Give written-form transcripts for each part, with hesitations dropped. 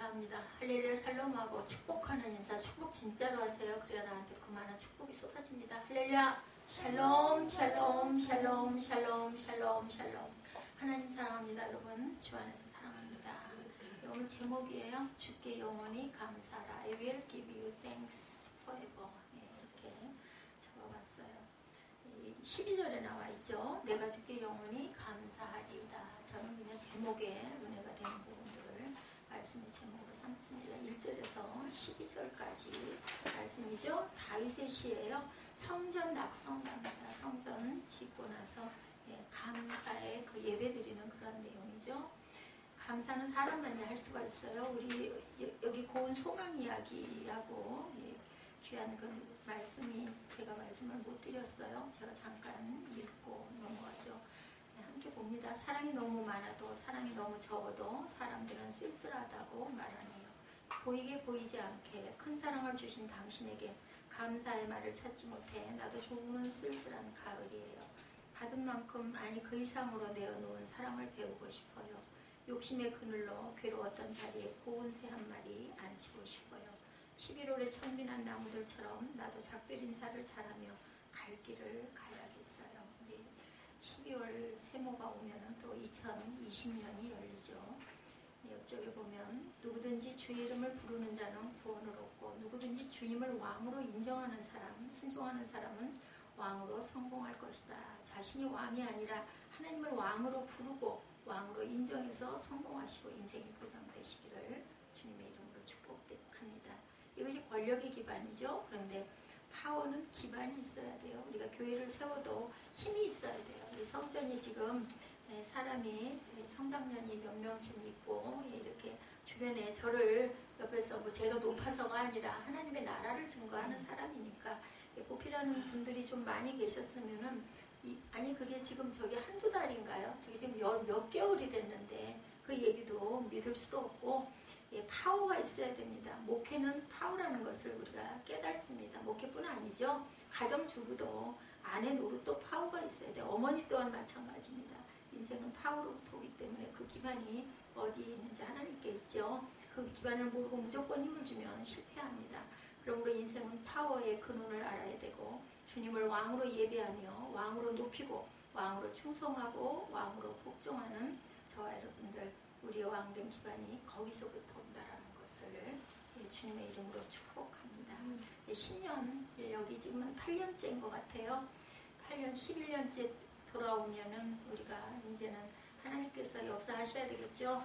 감사합니다. 할렐루야 샬롬하고 축복하는 인사, 축복 진짜로 하세요. 그래야 나한테 그 많은 축복이 쏟아집니다. 할렐루야 샬롬 샬롬 샬롬 샬롬 샬롬 샬롬. 하나님 사랑합니다. 여러분 주 안에서 사랑합니다. 오늘 제목이에요. 주께 영원히 감사하라. I will give you thanks forever. 이렇게 적어봤어요. 12절에 나와 있죠. 내가 주께 영원히 감사하리이다. 저는 그냥 제목에 은혜가 되는 부분들을 말씀의 제목으로 삼습니다. 1절에서 12절까지 말씀이죠. 다윗의 시예요. 성전 낙성갑니다. 성전 짓고 나서 감사의 그 예배 드리는 그런 내용이죠. 감사는 사람만이 할 수가 있어요. 우리 여기 고운 소망 이야기하고 귀한 그 말씀이 제가 말씀을 못 드렸어요. 제가 잠깐 읽고 넘어가죠. 함께 봅니다. 사랑이 너무 많아도 사랑이 너무 적어도 사람들은 쓸쓸하다고 말하네요. 보이게 보이지 않게 큰 사랑을 주신 당신에게 감사의 말을 찾지 못해 나도 조금은 쓸쓸한 가을이에요. 받은 만큼 아니 그 이상으로 내어놓은 사랑을 배우고 싶어요. 욕심의 그늘로 괴로웠던 자리에 고운 새 한 마리 앉히고 싶어요. 11월의 천빈한 나무들처럼 나도 작별 인사를 잘하며 갈 길을 가야겠어요. 12월 세모가 오면 또 2020년이 열리죠. 옆쪽에 보면 누구든지 주의 이름을 부르는 자는 구원을 얻고 누구든지 주님을 왕으로 인정하는 사람, 순종하는 사람은 왕으로 성공할 것이다. 자신이 왕이 아니라 하나님을 왕으로 부르고 왕으로 인정해서 성공하시고 인생이 보장되시기를 주님의 이름으로 축복합니다. 이것이 권력의 기반이죠. 그런데 파워는 기반이 있어야 돼요. 우리가 교회를 세워도 힘이 있어야 돼요. 이 성전이 지금 사람이 청장년이 몇 명쯤 있고 이렇게 주변에 저를 옆에서 뭐 제가 높아서가 아니라 하나님의 나라를 증거하는 사람이니까 보필하는 분들이 좀 많이 계셨으면은 아니 그게 지금 저기 한두 달인가요? 저게 지금 몇 개월이 됐는데 그 얘기도 믿을 수도 없고 파워가 있어야 됩니다. 목회는 파워라는 것을 우리가 깨닫습니다. 목회뿐 아니죠. 가정주부도 아내 노릇도 파워가 있어야 돼요. 어머니 또한 마찬가지입니다. 인생은 파워로부터 오기 때문에 그 기반이 어디에 있는지 하나님께 있죠. 그 기반을 모르고 무조건 힘을 주면 실패합니다. 그러므로 인생은 파워의 근원을 알아야 되고 주님을 왕으로 예배하며 왕으로 높이고 왕으로 충성하고 왕으로 복종하는 저와 여러분들 우리의 왕된 기반이 거기서부터 온다라는 것을 주님의 이름으로 축복합니다. 10년 여기 지금은 8년째인 것 같아요. 8년 11년째 돌아오면은 우리가 이제는 하나님께서 역사하셔야 되겠죠.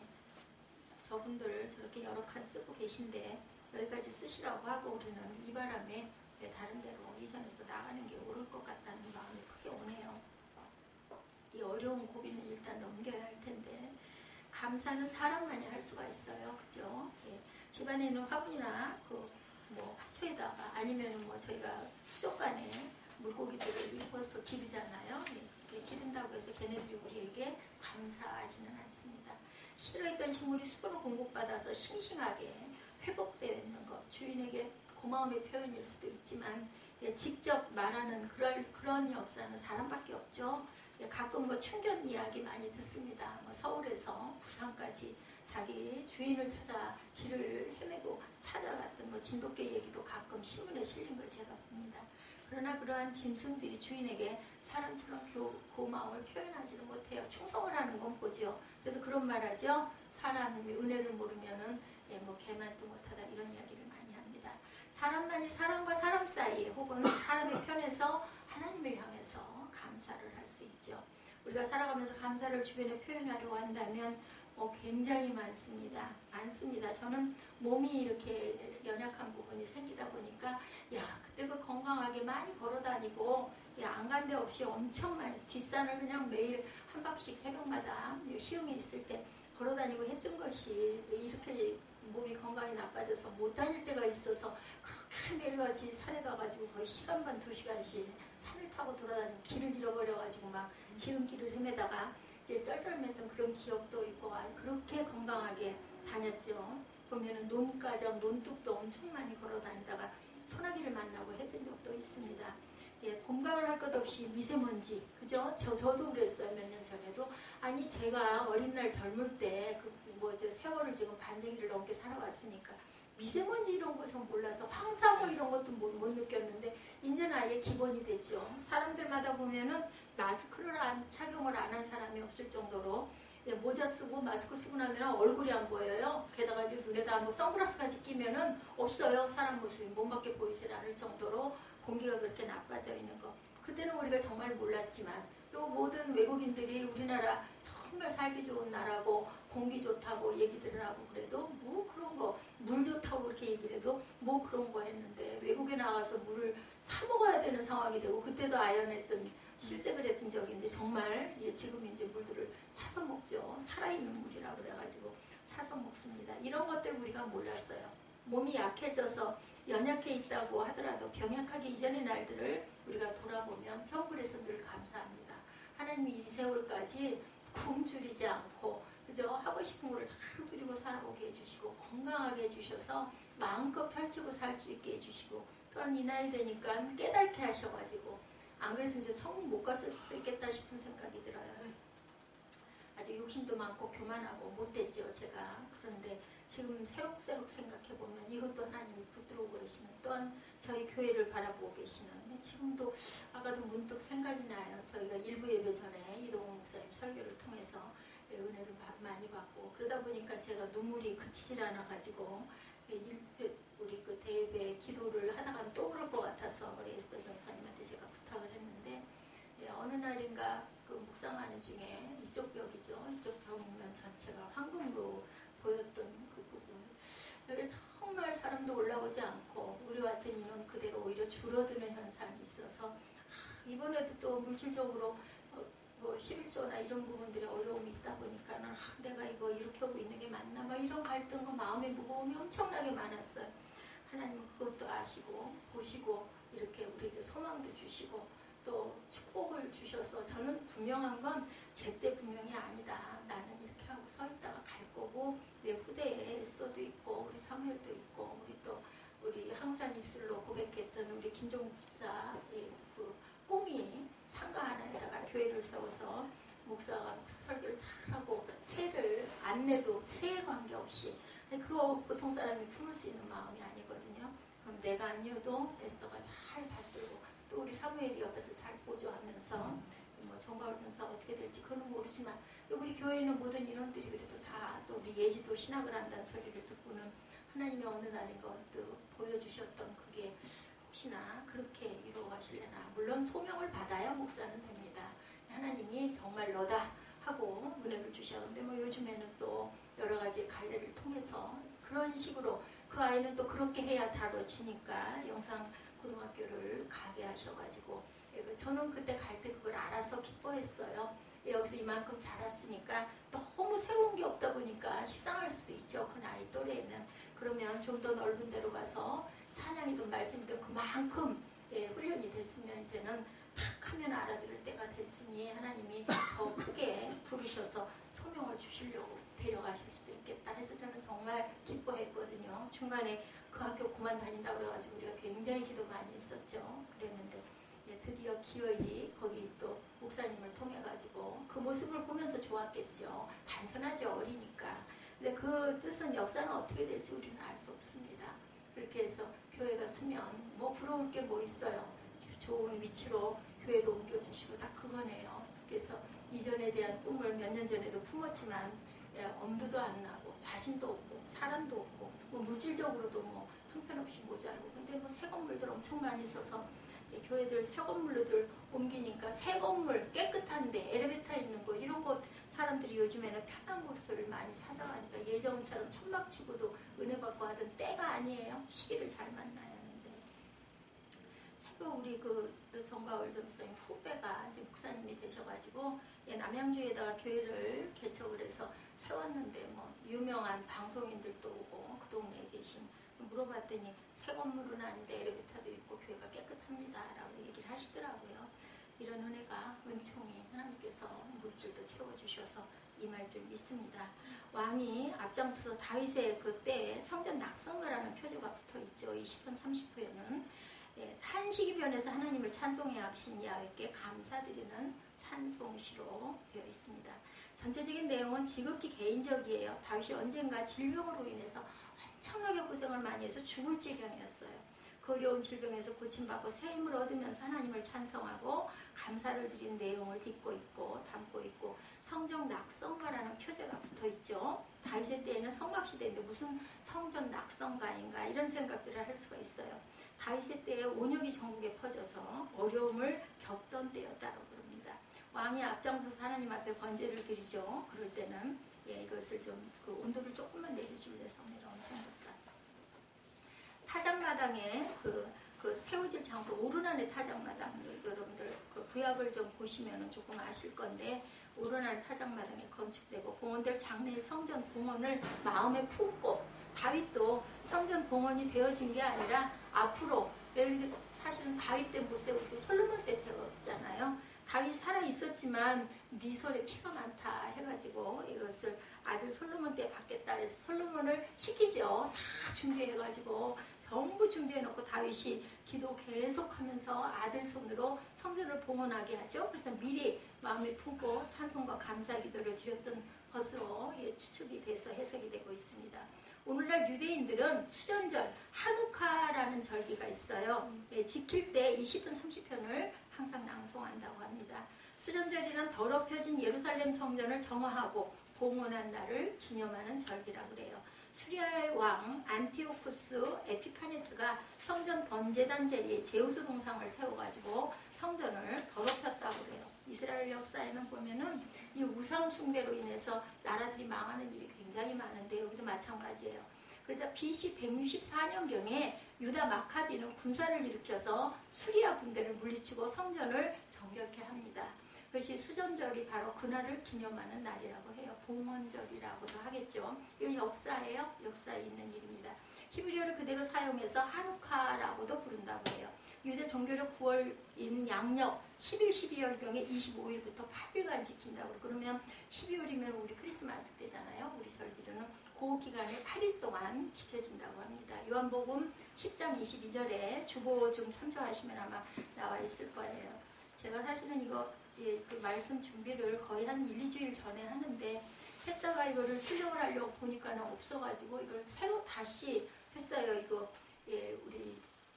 저분들 저렇게 여러 칸 쓰고 계신데 여기까지 쓰시라고 하고 우리는 이 바람에 다른 데로 이전에서 나가는 게 옳을 것 같다는 마음이 크게 오네요. 이 어려운 고비는 일단 넘겨야 할 텐데 감사는 사람만이 할 수가 있어요. 그죠? 집안에 있는 화분이나 뭐 화초에다가 아니면 뭐 저희가 수족관에 물고기들을 입어서 기르잖아요. 기른다고 해서 걔네들이 우리에게 감사하지는 않습니다. 싫어했던 식물이 수분을 공급받아서 싱싱하게 회복되는 것, 주인에게 고마움의 표현일 수도 있지만 직접 말하는 그런 역사는 사람밖에 없죠. 가끔 뭐 충견 이야기 많이 듣습니다. 뭐 서울에서 부산까지 자기 주인을 찾아 길을 헤매고 찾아갔던 뭐 진돗개 얘기도 가끔 신문에 실린 걸 제가 봅니다. 그러나 그러한 짐승들이 주인에게 사람처럼 고마움을 표현하지는 못해요. 충성을 하는 건 보죠. 그래서 그런 말 하죠. 사람이 은혜를 모르면은 뭐 개만도 못하다 이런 이야기를 많이 합니다. 사람만이 사람과 사람 사이에 혹은 사람의 편에서 하나님을 향해서 감사를 할 수 있죠. 우리가 살아가면서 감사를 주변에 표현하려고 한다면 굉장히 많습니다. 저는 몸이 이렇게 연약한 부분이 생기다 보니까 그때 그 건강하게 많이 걸어다니고 안 간 데 없이 엄청 많이 뒷산을 그냥 매일 한 바퀴씩 새벽마다 시흥에 있을 때 걸어다니고 했던 것이 이렇게 몸이 건강이 나빠져서 못 다닐 때가 있어서 그렇게 매일같이 산에 가가지고 거의 시간 반 2시간씩 산을 타고 돌아다니고 길을 잃어버려가지고 막 지름길을 헤매다가 이제 쩔쩔맸던 그런 기억도 있고 그렇게 건강하게 다녔죠. 보면은 논가정, 논뚝도 엄청 많이 걸어다니다가 소나기를 만나고 했던 적도 있습니다. 예, 봄, 가을 할 것 없이 미세먼지, 그죠? 저도 그랬어요. 몇 년 전에도. 아니, 제가 어린 날 젊을 때, 세월을 지금 반세기를 넘게 살아왔으니까, 미세먼지 이런 거 전 몰라서, 황사물 이런 것도 못 느꼈는데, 이제는 아예 기본이 됐죠. 사람들마다 보면은 마스크를 착용을 안 한 사람이 없을 정도로, 예, 모자 쓰고 마스크 쓰고 나면 얼굴이 안 보여요. 게다가 이제 눈에다 뭐 선글라스까지 끼면은 없어요. 사람 모습이 몸밖에 보이질 않을 정도로 공기가 그렇게 나빠져 있는 거. 그때는 우리가 정말 몰랐지만 또 모든 외국인들이 우리나라 정말 살기 좋은 나라고 공기 좋다고 얘기들을 하고 그래도 뭐 그런 거, 물 좋다고 그렇게 얘기를 해도 뭐 그런 거 했는데 외국에 나가서 물을 사 먹어야 되는 상황이 되고 그때도 아연했던 실색을 했던 적이 있는데 정말 지금 이제 물들을 사서 먹죠. 살아있는 물이라고 그래가지고 사서 먹습니다. 이런 것들 우리가 몰랐어요. 몸이 약해져서 연약해 있다고 하더라도 병약하기 이전의 날들을 우리가 돌아보면 정글에서 늘 감사합니다. 하나님이 이 세월까지 굶주리지 않고 그죠? 하고 싶은 거를 잘 누리고 살아보게 해주시고 건강하게 해주셔서 마음껏 펼치고 살 수 있게 해주시고 또한 이 나이 되니까 깨닫게 하셔가지고 안 그랬으면 저 천국 못 갔을 수도 있겠다 싶은 생각이 들어요. 아직 욕심도 많고 교만하고 못됐죠 제가. 그런데 지금 새록새록 생각해보면 이것도 하나님이 붙들고 계시는 또한 저희 교회를 바라보고 계시는 지금도 아까도 문득 생각이 나요. 저희가 일부 예배 전에 이동훈 목사님 설교를 통해서 은혜를 많이 받고 그러다 보니까 제가 눈물이 그치질 않아가지고 우리 그 대예배 기도를 하다가 또 그럴 것 같아서 우리 에스더 전사님한테 제가 부탁을 했는데 어느 날인가 그 묵상하는 중에 이쪽 벽이죠. 이쪽 벽면 전체가 황금으로 보였던 그 부분. 여기 정말 사람도 올라오지 않고 우리 같은 인원 그대로 오히려 줄어드는 현상이 있어서 이번에도 또 물질적으로 뭐 11조나 이런 부분들의 어려움이 있다 보니까는 내가 이거 이렇게 하고 있는 게 맞나 막 이런 갈등과 마음의 무거움이 엄청나게 많았어요. 하나님 그것도 아시고 보시고 이렇게 우리에게 소망도 주시고 또 축복을 주셔서 저는 분명한 건 제때 분명히 아니다. 나는 이렇게 하고 서 있다가 갈 거고 내 후대에 에스더도 있고 우리 사무엘도 있고 우리 항상 입술로 고백했던 우리 김종국 집사의 그 꿈이 상가 하나에다가 교회를 세워서 목사가 설교를 잘하고 새를 안 내도 새에 관계없이 그거 보통 사람이 품을 수 있는 마음이 아니거든요. 그럼 내가 아니어도 에스더가 잘 받들고 또 우리 사무엘이 옆에서 잘 보조하면서 뭐 정가울 전사 어떻게 될지 그건 모르지만 우리 교회는 모든 인원들이 그래도 다 또 우리 예지도 신학을 한다는 소리를 듣고는 하나님의 어느 날인가 또 보여주셨던 그게 혹시나 그렇게 이루어가시려나. 물론 소명을 받아야 목사는 됩니다. 하나님이 정말 너다 하고 은혜를 주셨는데 뭐 요즘에는 또 여러 가지 갈래를 통해서 그런 식으로 그 아이는 또 그렇게 해야 다뤄지니까 영상 고등학교를 가게 하셔가지고 저는 그때 갈 때 그걸 알아서 기뻐했어요. 여기서 이만큼 자랐으니까 너무 새로운 게 없다 보니까 식상할 수도 있죠. 그 나이 또래에는. 그러면 좀 더 넓은 데로 가서 찬양이든 말씀이든 그만큼 훈련이 됐으면 이제는 탁 하면 알아들을 때가 됐으니 하나님이 더 크게 부르셔서 소명을 주시려고 데려가실 수도 있겠다 해서 저는 정말 기뻐했거든요. 중간에 그 학교 그만 다닌다고 그래가지고 우리가 굉장히 기도 많이 했었죠. 그랬는데 드디어 기어이 거기 또 목사님을 통해가지고 그 모습을 보면서 좋았겠죠. 단순하죠. 어리니까. 근데 그 뜻은 역사는 어떻게 될지 우리는 알 수 없습니다. 그렇게 해서 교회가 쓰면 뭐 부러울 게 뭐 있어요. 좋은 위치로 교회로 옮겨주시고 다 그거네요. 그래서 이전에 대한 꿈을 몇 년 전에도 품었지만 엄두도 안 나고 자신도 없고 사람도 없고 뭐 물질적으로도 뭐 형편없이 모자르고 근데 뭐 새 건물들 엄청 많이 서서 교회들 새 건물로들 옮기니까 새 건물 깨끗한데 엘리베이터 있는 곳 이런 곳 사람들이 요즘에는 편한 곳을 많이 찾아가니까 예전처럼 천막 치고도 은혜 받고 하던 때가 아니에요. 시기를 잘 만나야 하는데 새벽 우리 그 정바울 전사님 후배가 이제 목사님이 되셔가지고 남양주에다가 교회를 개척을 해서 세웠는데 뭐 유명한 방송인들도 오고 그 동네에 계신 물어봤더니 새 건물은 아닌데 엘리베이터도 있고 교회가 깨끗합니다 라고 얘기를 하시더라고요. 이런 은혜가 은총이 하나님께서 물질도 채워주셔서 임할 줄 믿습니다. 왕이 앞장서 다윗의 그때에 성전 낙성거라는 표지가 붙어있죠. 20편 30호에는 탄식이 변해서 하나님을 찬송해 하신 야훼께 감사드리는 찬송시로 되어 있습니다. 전체적인 내용은 지극히 개인적이에요. 다윗이 언젠가 질병으로 인해서 엄청나게 고생을 많이 해서 죽을 지경이었어요. 그 어려운 질병에서 고침받고 새 힘을 얻으면서 하나님을 찬송하고 감사를 드린 내용을 담고 있고 성전 낙성가라는 표제가 붙어 있죠. 다윗의 때에는 성막시대인데 무슨 성전 낙성가인가 이런 생각들을 할 수가 있어요. 다윗의 때에 온역이 전국에 퍼져서 어려움을 겪던 때였다고 그럽니다. 왕이 앞장서서 하나님 앞에 번제를 드리죠. 그럴 때는 이것을 좀 그 온도를 조금만 내려줄래 성내가 엄청 덥다. 타작마당에 그 세워질 장소 오르난의 타작마당 여러분들 그 구약을 좀 보시면 조금 아실 건데 오르난 타작마당에 건축되고 봉헌될 장래의 성전 봉헌을 마음에 품고 다윗도 성전 봉헌이 되어진 게 아니라 앞으로 사실은 다윗 때 못 세우고 솔로몬 때 세웠잖아요. 다윗 살아 있었지만 네 손에 피가 많다 해가지고 이것을 아들 솔로몬 때 받겠다 그래서 솔로몬을 시키죠. 다 준비해가지고 전부 준비해놓고 다윗이 기도 계속하면서 아들 손으로 성전을 봉헌하게 하죠. 그래서 미리 마음에 품고 찬송과 감사 기도를 드렸던 것으로 추측이 돼서 해석이 되고 있습니다. 오늘날 유대인들은 수전절 하누카라는 절기가 있어요. 지킬 때 20분 30편을 항상 낭송한다고 합니다. 수전절이란 더럽혀진 예루살렘 성전을 정화하고 봉헌한 날을 기념하는 절기라고 그래요. 수리아의 왕 안티오쿠스 에피파네스가 성전 번제단 제리에 제우스 동상을 세워가지고 성전을 더럽혔다고 그래요. 이스라엘 역사에는 보면은 이 우상 숭배로 인해서 나라들이 망하는 일이 굉장히 많은데 여기도 마찬가지예요. 그래서 BC 164년경에 유다 마카비는 군사를 일으켜서 수리아 군대를 물리치고 성전을 정결케 합니다. 그것이 수전절이 바로 그날을 기념하는 날이라고 해요. 봉헌절이라고도 하겠죠. 이건 역사예요. 역사에 있는 일입니다. 히브리어를 그대로 사용해서 하누카라고도 부른다고 해요. 유대 종교적 9월인 양력 11, 12월경에 25일부터 8일간 지킨다고 그러면 12월이면 우리 크리스마스 때잖아요. 우리 절기로는 그 기간에 8일 동안 지켜진다고 합니다. 요한복음 10장 22절에 주보 좀 참조하시면 아마 나와 있을 거예요. 제가 사실은 이거 그 말씀 준비를 거의 한 1, 2주일 전에 하는데 했다가 이거를 출력을 하려고 보니까는 없어가지고 이걸 새로 다시 했어요. 이거 우리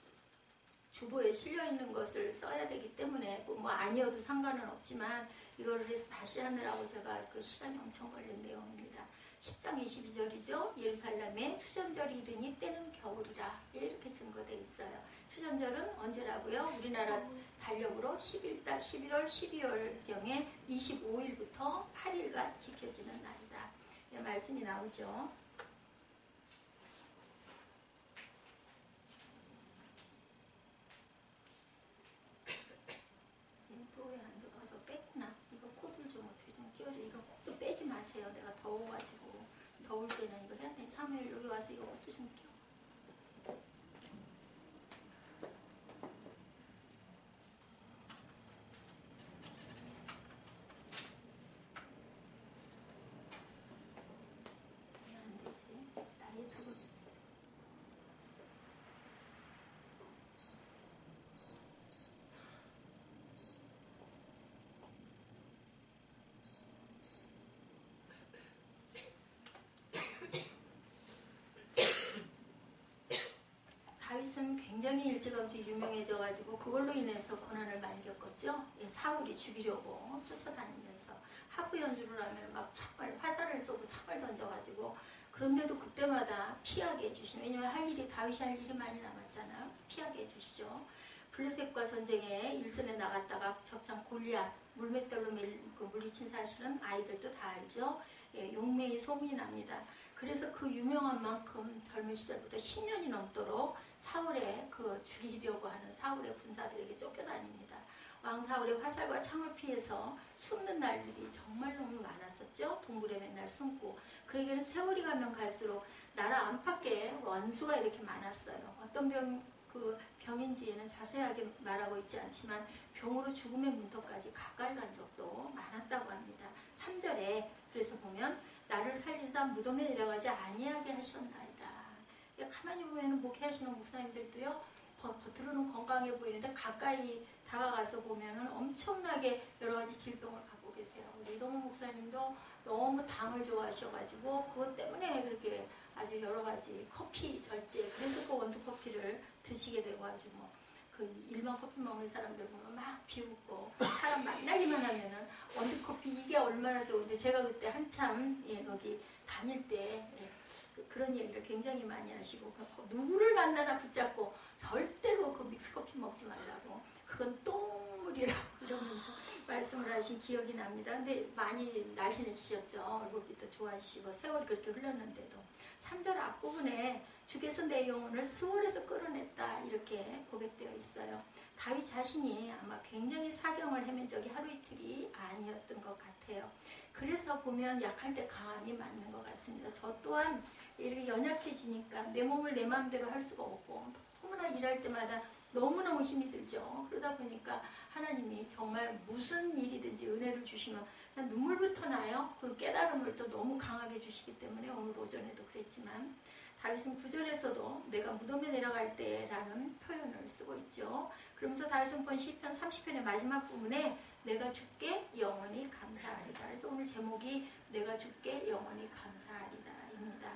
주보에 실려 있는 것을 써야 되기 때문에 뭐 아니어도 상관은 없지만 이거를 해서 다시 하느라고 제가 그 시간이 엄청 걸린 내용입니다. 10장 22절이죠. 예루살렘에 수전절이 이르니 때는 겨울이라 이렇게 증거되어 있어요. 수전절은 언제라고요? 우리나라 달력으로 11달 11월 12월경에 25일부터 8일간 지켜지는 날이다. 이 말씀이 나오죠. 또 왜 안 들어가서 뺐구나. 이거 코드를 좀 어떻게 좀 끼워줘. 이거 코드 빼지 마세요. 내가 더워가지고 더울 때는 이거 해야 돼. 사무엘 여기 와서 이거 코드 좀 끼워. 다윗은 굉장히 일찌감치 유명해져가지고 그걸로 인해서 고난을 많이 겪었죠. 사울이 죽이려고 쫓아다니면서 하프 연주를 하면 막 창을 화살을 쏘고 창을 던져가지고 그런데도 그때마다 피하게 해주시는 왜냐면 다윗이 할 일이 많이 남았잖아요. 피하게 해주시죠. 블레셋과 전쟁에 일선에 나갔다가 적장 골리앗 물맷돌로 물리친 사실은 아이들도 다 알죠. 용맹이 소문이 납니다. 그래서 그 유명한 만큼 젊은 시절부터 10년이 넘도록 사울의 죽이려고 하는 사울의 군사들에게 쫓겨다닙니다. 왕 사울의 화살과 창을 피해서 숨는 날들이 정말 너무 많았었죠. 동굴에 맨날 숨고 그에게는 세월이 가면 갈수록 나라 안팎에 원수가 이렇게 많았어요. 어떤 병인지에는 자세하게 말하고 있지 않지만 병으로 죽음의 문턱까지 가까이 간 적도 많았다고 합니다. 3절에 그래서 보면 나를 살리사 무덤에 내려가지 아니하게 하셨나이다. 가만히 보면 목회하시는 목사님들도요. 겉으로는 건강해 보이는데 가까이 다가가서 보면은 엄청나게 여러 가지 질병을 갖고 계세요. 우리 이동훈 목사님도 너무 당을 좋아하셔가지고 그것 때문에 그렇게 아주 여러 가지 커피 절제, 그래서 그 원두 커피를 드시게 되고 아주 뭐 그 일반 커피 먹는 사람들 보면 막 비웃고 사람 만나기만 하면은 원두 커피 이게 얼마나 좋은데 제가 그때 한참 거기 다닐 때 그런 얘기를 굉장히 많이 하시고 누구를 만나나 붙잡고 절대로 그 믹스커피 먹지 말라고 그건 똥물이라고 이러면서 말씀을 하신 기억이 납니다. 근데 많이 날씬해지셨죠. 얼굴빛도 좋아지시고 세월이 그렇게 흘렀는데도 3절 앞부분에 주께서 내 영혼을 스월에서 끌어냈다 이렇게 고백되어 있어요. 다윗 자신이 아마 굉장히 사경을 헤맨 적이 하루 이틀이 아니었던 것 같아요. 그래서 보면 약할 때 강함이 맞는 것 같습니다. 저 또한 이렇게 연약해지니까 내 몸을 내 마음대로 할 수가 없고 너무나 일할 때마다 너무너무 힘이 들죠. 그러다 보니까 하나님이 정말 무슨 일이든지 은혜를 주시면 그냥 눈물부터 나요. 그 깨달음을 또 너무 강하게 주시기 때문에 오늘 오전에도 그랬지만 다윗은 9절에서도 내가 무덤에 내려갈 때라는 표현을 쓰고 있죠. 그러면서 다윗은 시편 30편의 마지막 부분에 내가 주께 영원히 감사하리다. 그래서 오늘 제목이 내가 주께 영원히 감사하리다 입니다.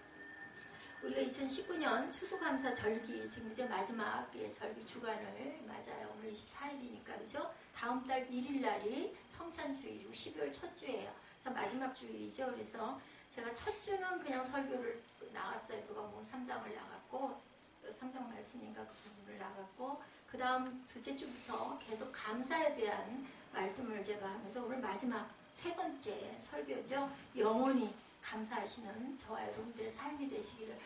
우리가 2019년 추수감사 절기 지금 이제 마지막 절기 주간을 맞아요. 오늘 24일이니까 그죠? 다음 달 1일 날이 성찬주일이고 12월 첫 주예요. 그래서 마지막 주일이죠. 그래서 제가 첫 주는 그냥 설교를 나갔어요. 누가 뭐 3장을 나갔고 3장 말씀인가 그 부분을 나갔고 그 다음 둘째 주부터 계속 감사에 대한 말씀을 제가 하면서 오늘 마지막 세 번째 설교죠. 영원히 감사하시는 저와 여러분들의 삶이 되시기를.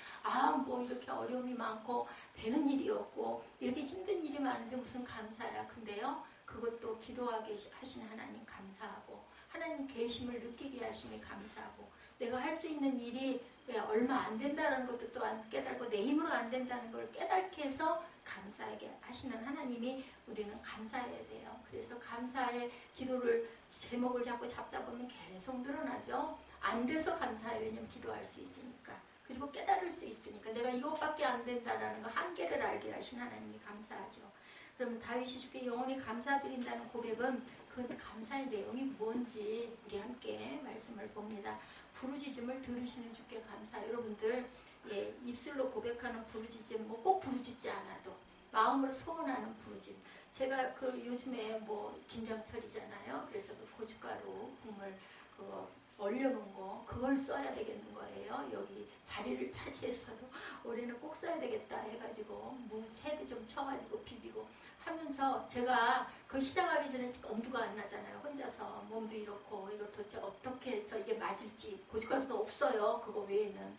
뭐 이렇게 어려움이 많고 되는 일이 없고 이렇게 힘든 일이 많은데 무슨 감사야. 근데요 그것도 기도하게 하신 하나님 감사하고 하나님 계심을 느끼게 하시니 감사하고 내가 할 수 있는 일이 얼마 안 된다는 것도 또한 깨달고 내 힘으로 안 된다는 걸 깨닫게 해서 감사하게 하시는 하나님이 우리는 감사해야 돼요. 그래서 감사의 기도를 제목을 자꾸 잡다 보면 계속 늘어나죠. 안 돼서 감사해요. 왜냐면 기도할 수 있으니까. 그리고 깨달을 수 있으니까. 내가 이것밖에 안 된다라는 거 한계를 알게 하신 하나님이 감사하죠. 그러면 다윗이 주께 영원히 감사드린다는 고백은 그 감사의 내용이 뭔지 우리 함께 말씀을 봅니다. 부르짖음을 들으시는 주께 감사. 여러분들 입술로 고백하는 부르짖음 뭐 꼭 부르짖지 않아도 마음으로 소원하는 부르짖음. 제가 그 요즘에 뭐 김장철이잖아요. 그래서 그 고춧가루 국물 그거 얼려놓은 거 그걸 써야 되겠는 거예요. 여기 자리를 차지해서도 올해는 꼭 써야 되겠다 해가지고 무채도 좀 쳐가지고 비비고 하면서 제가 그 시작하기 전에 엄두가 안 나잖아요. 혼자서 몸도 이렇고 이걸 도대체 어떻게 해서 이게 맞을지 고춧가루도 없어요. 그거 외에는.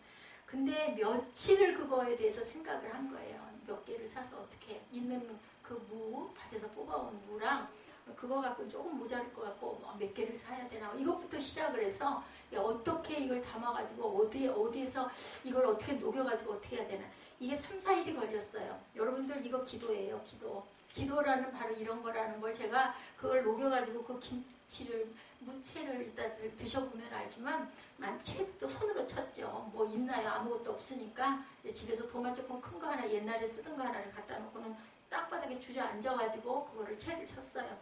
근데 며칠을 그거에 대해서 생각을 한 거예요. 몇 개를 사서 어떻게 있는 그 무 밭에서 뽑아온 무랑 그거 갖고 조금 모자랄 것 같고 몇 개를 사야 되나 이것부터 시작을 해서 어떻게 이걸 담아가지고 어디에서 이걸 어떻게 녹여가지고 어떻게 해야 되나 이게 3, 4일이 걸렸어요. 여러분들 이거 기도예요. 기도라는 바로 이런 거라는 걸 제가 그걸 녹여가지고 그 김치를 무채를 일단 드셔보면 알지만 채도 손으로 쳤죠. 뭐 있나요? 아무것도 없으니까 집에서 도마 조금 큰 거 하나 옛날에 쓰던 거 하나를 갖다 놓고는 땅바닥에 주저앉아가지고 그거를 채를 쳤어요.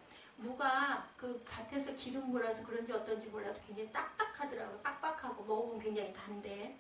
무가 그 밭에서 기름 물어서 그런지 어떤지 몰라도 굉장히 딱딱하더라고요. 빡빡하고 먹으면 굉장히 단데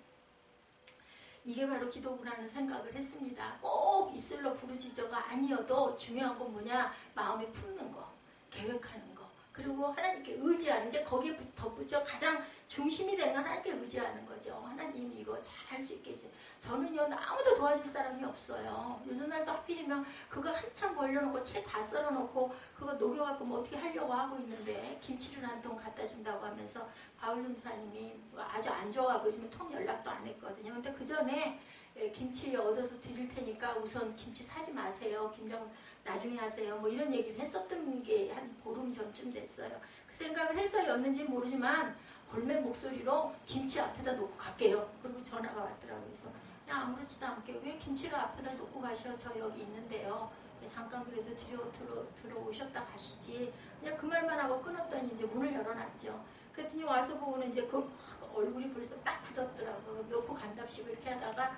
이게 바로 기도구라는 생각을 했습니다. 꼭 입술로 부르짖어가 아니어도 중요한 건 뭐냐? 마음에 품는 거, 계획하는 거, 그리고 하나님께 의지하는, 이제 거기에 덧붙여 가장 중심이 되는 건 하나님께 의지하는 거죠. 하나님 이거 잘 할 수 있게 해주세요. 저는요 아무도 도와줄 사람이 없어요. 요즘 날도 하필이면 그거 한참 벌려놓고 채 다 썰어놓고 그거 녹여갖고 뭐 어떻게 하려고 하고 있는데 김치를 한 통 갖다 준다고 하면서 바울 전사님이 아주 안 좋아하고 지금 통 연락도 안 했거든요. 근데 그 전에 김치 얻어서 드릴 테니까 우선 김치 사지 마세요. 김장 나중에 하세요. 뭐 이런 얘기를 했었던 게 한 보름 전쯤 됐어요. 그 생각을 해서였는지 모르지만 볼멘 목소리로 김치 앞에다 놓고 갈게요. 그리고 전화가 왔더라고요. 그래서 그냥 아무렇지도 않게 왜 김치를 앞에다 놓고 가셔? 저 여기 있는데요. 잠깐 그래도 들어오셨다 가시지. 그냥 그 말만 하고 끊었더니 이제 문을 열어놨죠. 그랬더니 와서 보고는 이제 그 얼굴이 벌써 딱 굳었더라고요. 놓고 간답시고 이렇게 하다가 그거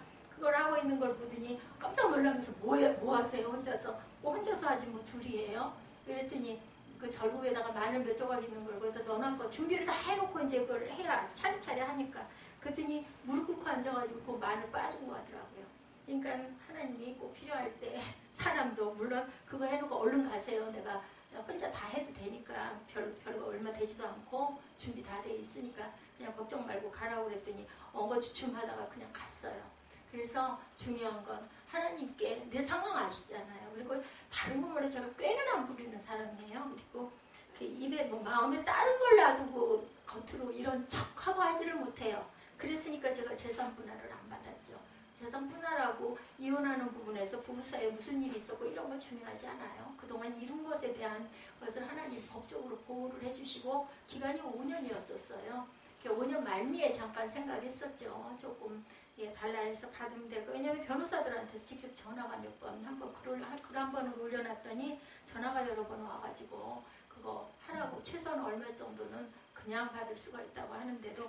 그걸 하고 있는 걸 보더니 깜짝 놀라면서 뭐 하세요? 혼자서. 혼자서 하지 뭐 둘이에요? 그랬더니 그 절구에다가 마늘 몇 조각 있는 걸 거기다 넣어놓고 준비를 다 해놓고 이제 그걸 해야 차례차례 하니까 그랬더니 무릎 꿇고 앉아가지고 그 마늘 빠진 거 하더라고요. 그러니까 하나님이 꼭 필요할 때 사람도 물론 그거 해놓고 얼른 가세요. 내가 혼자 다 해도 되니까 별거 얼마 되지도 않고 준비 다 돼 있으니까 그냥 걱정 말고 가라고 그랬더니 엉거주춤하다가 그냥 갔어요. 그래서 중요한 건 하나님께 내 상황 아시잖아요. 그리고 다른 건물에 제가 꾀는 안 부리는 사람이에요. 그리고 그 입에 뭐 마음에 다른 걸 놔두고 겉으로 이런 척하고 하지를 못해요. 그랬으니까 제가 재산 분할을 안 받았죠. 재산 분할하고 이혼하는 부분에서 부부 사이에 무슨 일이 있었고 이런 건 중요하지 않아요. 그동안 이룬 것에 대한 것을 하나님 법적으로 보호를 해주시고 기간이 5년이었었어요. 5년 말미에 잠깐 생각했었죠. 조금 달라해서 받으면 될 거. 왜냐하면 변호사들한테 직접 전화가 몇 번, 글 한 번을 올려놨더니 전화가 여러 번 와가지고 그거 하라고 최소한 얼마 정도는 그냥 받을 수가 있다고 하는데도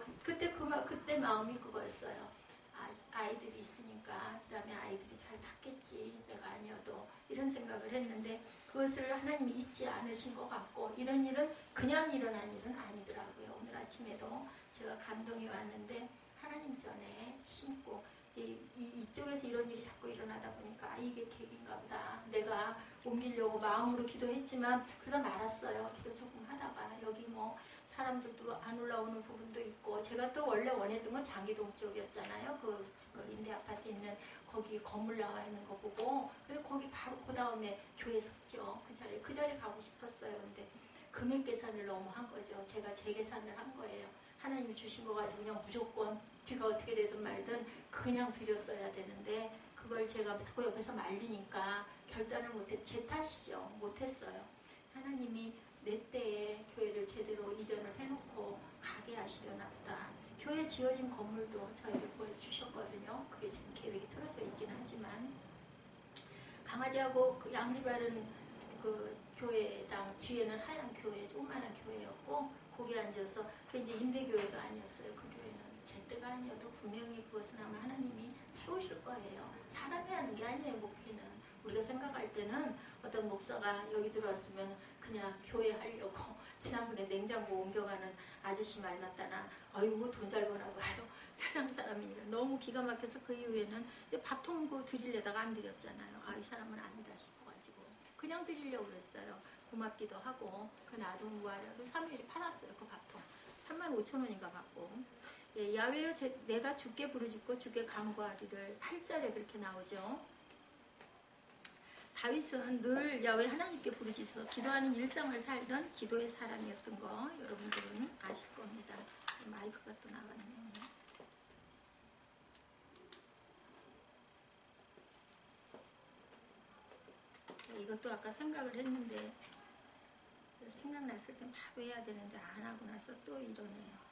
그때 마음이 그거였어요. 아이들이 있으니까 그다음에 아이들이 잘 받겠지 내가 아니어도 이런 생각을 했는데 그것을 하나님이 잊지 않으신 것 같고 이런 일은 그냥 일어난 일은 아니더라고요. 오늘 아침에도 제가 감동이 왔는데 하나님 전에 심고 이쪽에서 이런 일이 자꾸 일어나다 보니까 이게 계기인가 보다. 내가 옮기려고 마음으로 기도했지만 그러다 말았어요. 기도 조금 하다가 여기 뭐 사람들도 안 올라오는 부분도 있고 제가 또 원래 원했던 건 장기동 쪽이었잖아요. 그 임대 아파트 있는 거기 건물 나와 있는 거 보고 그래서 거기 바로 그 다음에 교회 섰죠. 그 자리에 가고 싶었어요. 근데 금액 계산을 너무 한 거죠. 제가 재계산을 한 거예요. 하나님이 주신 거 가지고 그냥 무조건 제가 어떻게 되든 말든 그냥 드렸어야 되는데 그걸 제가 자꾸 옆에서 말리니까 결단을 제 탓이죠. 못했어요. 하나님이 내 때에 교회를 제대로 이전을 해놓고 가게 하시려나 보다. 교회 지어진 건물도 저에게 보여주셨거든요. 그게 지금 계획이 틀어져 있긴 하지만 강아지하고 그 양지바른 그 교회당 뒤에는 하얀 교회, 조그마한 교회였고 거기 앉아서 그 이제 임대교회가 아니었어요. 그 교회는 제 때가 아니어도 분명히 그것은 아마 하나님이 세우실 거예요. 사람이 하는 게 아니에요. 목회는 우리가 생각할 때는 어떤 목사가 여기 들어왔으면 그냥 교회 하려고 지난번에 냉장고 옮겨가는 아저씨 말 맞다나 아이고 돈 잘 버나 봐요. 세상 사람이니까 너무 기가 막혀서 그 이후에는 이제 밥통 그 드리려다가 안 드렸잖아요. 이 사람은 아니다 싶어가지고 그냥 드리려고 그랬어요. 고맙기도 하고 그 놔두고 뭐하려고 3일에 팔았어요. 그 밥통 35,000원인가 받고 야외여 내가 주께 부르짖고 주께 간구하리를 8절에 그렇게 나오죠. 다윗은 늘 야외 하나님께 부르짖어 기도하는 일상을 살던 기도의 사람이었던 거 여러분들은 아실 겁니다. 마이크가 또 나갔네요. 이것도 아까 생각을 했는데 생각났을 땐 바로 해야 되는데 안 하고 나서 또 이러네요.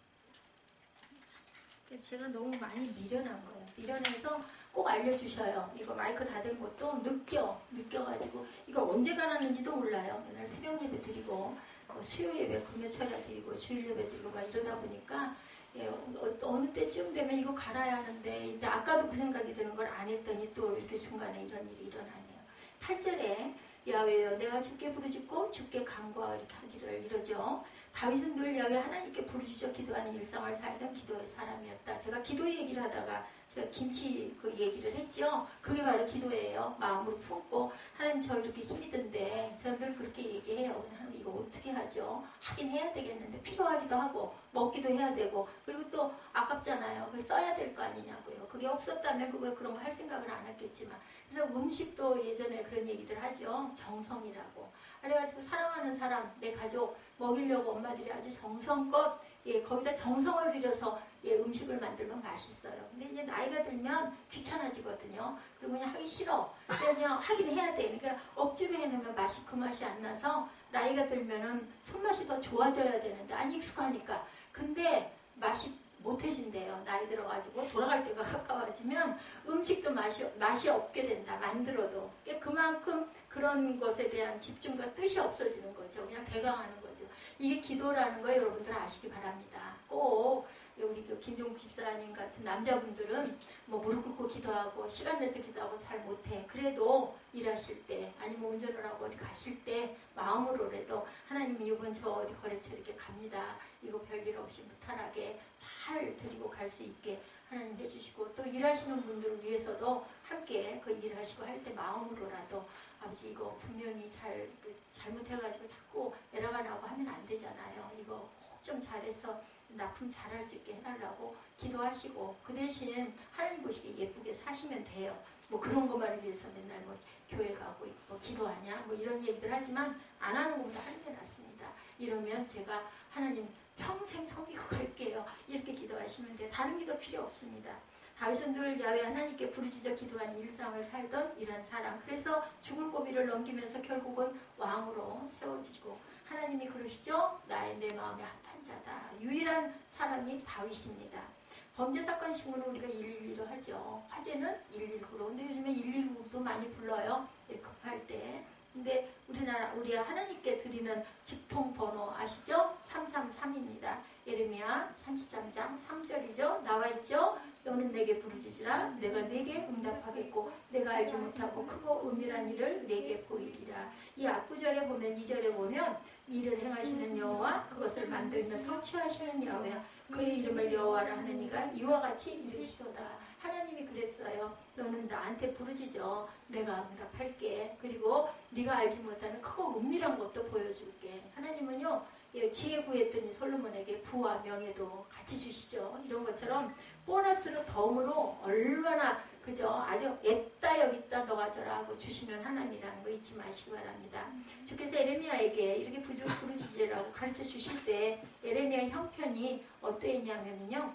제가 너무 많이 미련한 거예요. 미련해서 꼭 알려주셔요. 이거 마이크 닫은 것도 느껴가지고 이걸 언제 갈았는지도 몰라요. 맨날 새벽 예배 드리고 수요 예배 금요철야 드리고 주일 예배 드리고 막 이러다 보니까 어느 때쯤 되면 이거 갈아야 하는데 근데 아까도 그 생각이 드는 걸 안 했더니 또 이렇게 중간에 이런 일이 일어나네요. 8절에 야외여 내가 주께 부르짖고 주께 간구하기를 이러죠. 다윗은 늘 야외 하나님께 부르짖어 기도하는 일상을 살던 기도의 사람이었다. 제가 기도 얘기를 하다가 제가 김치 그 얘기를 했죠. 그게 바로 기도예요. 마음으로 품고 하나님 저 이렇게 힘이 든데 저는 늘 그렇게 얘기해요. 하나님 이거 어떻게 하죠? 하긴 해야 되겠는데 필요하기도 하고 먹기도 해야 되고 그리고 또 아깝잖아요. 그걸 써야 될 거 아니냐고요. 그게 없었다면 그런 거 할 생각을 안 했겠지만 그래서 음식도 예전에 그런 얘기들 하죠. 정성이라고. 그래가지고 사랑하는 사람, 내 가족 먹이려고 엄마들이 아주 정성껏 거기다 정성을 들여서 음식을 만들면 맛있어요. 근데 이제 나이가 들면 귀찮아지거든요. 그리고 그냥 하기 싫어. 그냥 하긴 해야 돼. 그러니까 억지로 해놓으면 그 맛이 안 나서 나이가 들면은 손맛이 더 좋아져야 되는데 안 익숙하니까. 근데 맛이 못해진대요. 나이 들어가지고 돌아갈 때가 가까워지면 음식도 맛이 없게 된다. 만들어도. 그만큼 그런 것에 대한 집중과 뜻이 없어지는 거죠. 그냥 배강하는 거죠. 이게 기도라는 거 여러분들 아시기 바랍니다. 꼭 우리 그 김종국 집사님 같은 남자분들은 뭐 무릎 꿇고 기도하고 시간 내서 기도하고 잘 못해. 그래도 일하실 때 아니면 운전을 하고 어디 가실 때 마음으로라도 하나님이 이번 저 어디 거래처 이렇게 갑니다. 이거 별일 없이 무탈하게 잘 드리고 갈 수 있게 하나님 해주시고, 또 일하시는 분들을 위해서도 함께 그 일하시고 할 때 마음으로라도 아버지 이거 분명히 잘못해가지고 자꾸 에러가 나고 하면 안 되잖아요. 이거 꼭 좀 잘해서 납품 잘할 수 있게 해달라고 기도하시고, 그 대신 하나님 보시기에 예쁘게 사시면 돼요. 뭐 그런 것만을 위해서 맨날 뭐 교회 가고 뭐 기도하냐 뭐 이런 얘기들 하지만 안 하는 것보다 하는 게 낫습니다. 이러면 제가 하나님 평생 섬기고 갈게요. 이렇게 기도하시면 돼요. 다른 기도 필요 없습니다. 다윗은 늘 야훼 하나님께 부르짖어 기도하는 일상을 살던 이런 사람. 그래서 죽을 고비를 넘기면서 결국은 왕으로 세워지고, 하나님이 그러시죠. 내 마음에 합한 자다. 유일한 사람이 다윗입니다. 범죄 사건 신고는 우리가 112로 하죠. 화재는 119로. 근데 요즘에 119도 많이 불러요. 급할 때. 근데 우리 하나님께 드리는 직통 번호 아시죠? 333입니다. 예레미야 33장 3절이죠. 나와있죠? 너는 내게 부르짖으라. 내가 내게 응답하겠고 내가 알지 못하고 크고 은밀한 일을 내게 보이리라. 이 앞구절에 보면 2절에 보면 일을 행하시는 여호와 그것을 만들며 성취하시는 여호와 그의 이름을 여호와라 하는 이가 이와 같이 이르시도다. 하나님이 그랬어요. 너는 나한테 부르짖어. 내가 응답할게. 그리고 네가 알지 못하는 크고 은밀한 것도 보여줄게. 하나님은요. 지혜 구했더니 솔로몬에게 부와 명예도 같이 주시죠. 이런 것처럼 보너스로 덤으로 얼마나 그죠? 아주 애따 여기다 너 가져라 하고 주시는 하나님이라는 거 잊지 마시기 바랍니다. 주께서 에레미야에게 이렇게 부르짖으라고 가르쳐 주실 때 에레미야 형편이 어떠했냐면요.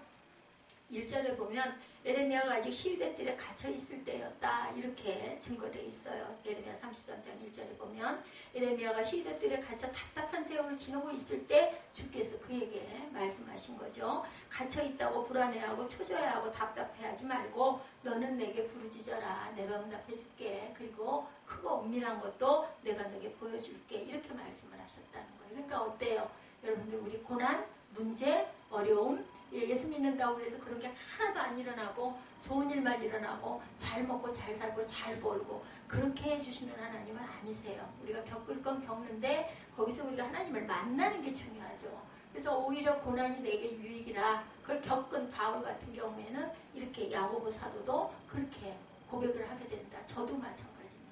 1절에 보면 에레미야가 아직 시위대 뜰에 갇혀 있을 때였다. 이렇게 증거되어 있어요. 에레미야 33장 1절에 보면 에레미야가 시위대 뜰에 갇혀 답답한 세월을 지내고 있을 때 주께서 그에게 말씀하신 거죠. 갇혀 있다고 불안해하고 초조해하고 답답해하지 말고 너는 내게 부르짖어라. 내가 응답해 줄게. 그리고 크고 은밀한 것도 내가 너에게 보여줄게. 이렇게 말씀을 하셨다는 거예요. 그러니까 어때요? 여러분들 우리 고난, 문제, 어려움, 예수 믿는다고 그래서 그런 게 하나도 안 일어나고 좋은 일만 일어나고 잘 먹고 잘 살고 잘 벌고 그렇게 해주시는 하나님은 아니세요. 우리가 겪을 건 겪는데 거기서 우리가 하나님을 만나는 게 중요하죠. 그래서 오히려 고난이 내게 유익이라 그걸 겪은 바울 같은 경우에는 이렇게 야고보 사도도 그렇게 고백을 하게 된다. 저도 마찬가지입니다.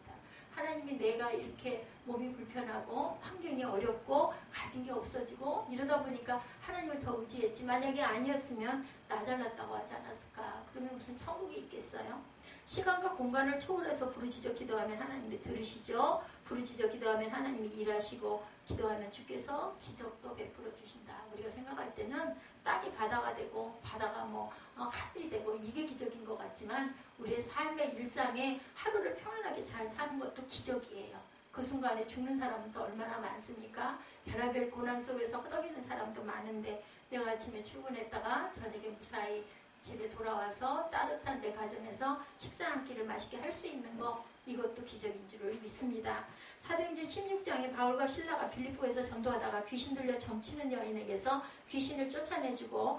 하나님이 내가 이렇게 몸이 불편하고 환경이 어렵고 가진 게 없어지고 이러다 보니까 하나님을 더 의지했지. 만약에 아니었으면 나 잘났다고 하지 않았을까. 그러면 무슨 천국이 있겠어요? 시간과 공간을 초월해서 부르짖어 기도하면 하나님이 들으시죠. 부르짖어 기도하면 하나님이 일하시고 기도하면 주께서 기적도 베풀어 주신다. 우리가 생각할 때는 땅이 바다가 되고 바다가 하늘이 되고 이게 기적인 것 같지만 우리의 삶의 일상에 하루를 평안하게 잘 사는 것도 기적이에요. 그 순간에 죽는 사람은 또 얼마나 많습니까? 별의별 고난 속에서 허덕이는 사람도 많은데 내가 아침에 출근했다가 저녁에 무사히 집에 돌아와서 따뜻한 내 가정에서 식사 한 끼를 맛있게 할 수 있는 거 이것도 기적인 줄을 믿습니다. 사도행전 16장에 바울과 실라가 빌립보에서 전도하다가 귀신 들려 점치는 여인에게서 귀신을 쫓아내주고